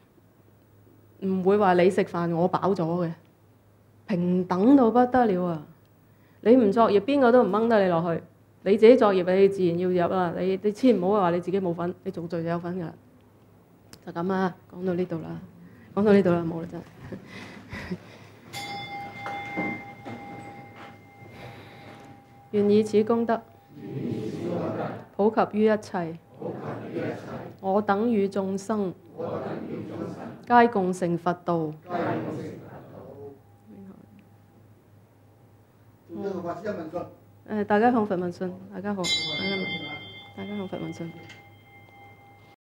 你食飯我飽咗嘅，平等到不得了啊！你唔作業，邊個都唔掹得你落去。你自己作業，你自然要入啦。你千唔好話你自己冇份，你做罪就有份㗎。就咁啊，講到呢度啦，冇啦真係。願以此功德，普及於一切，我等與眾生，皆共成佛道。大家向佛問訊，大家好，大家向佛問訊。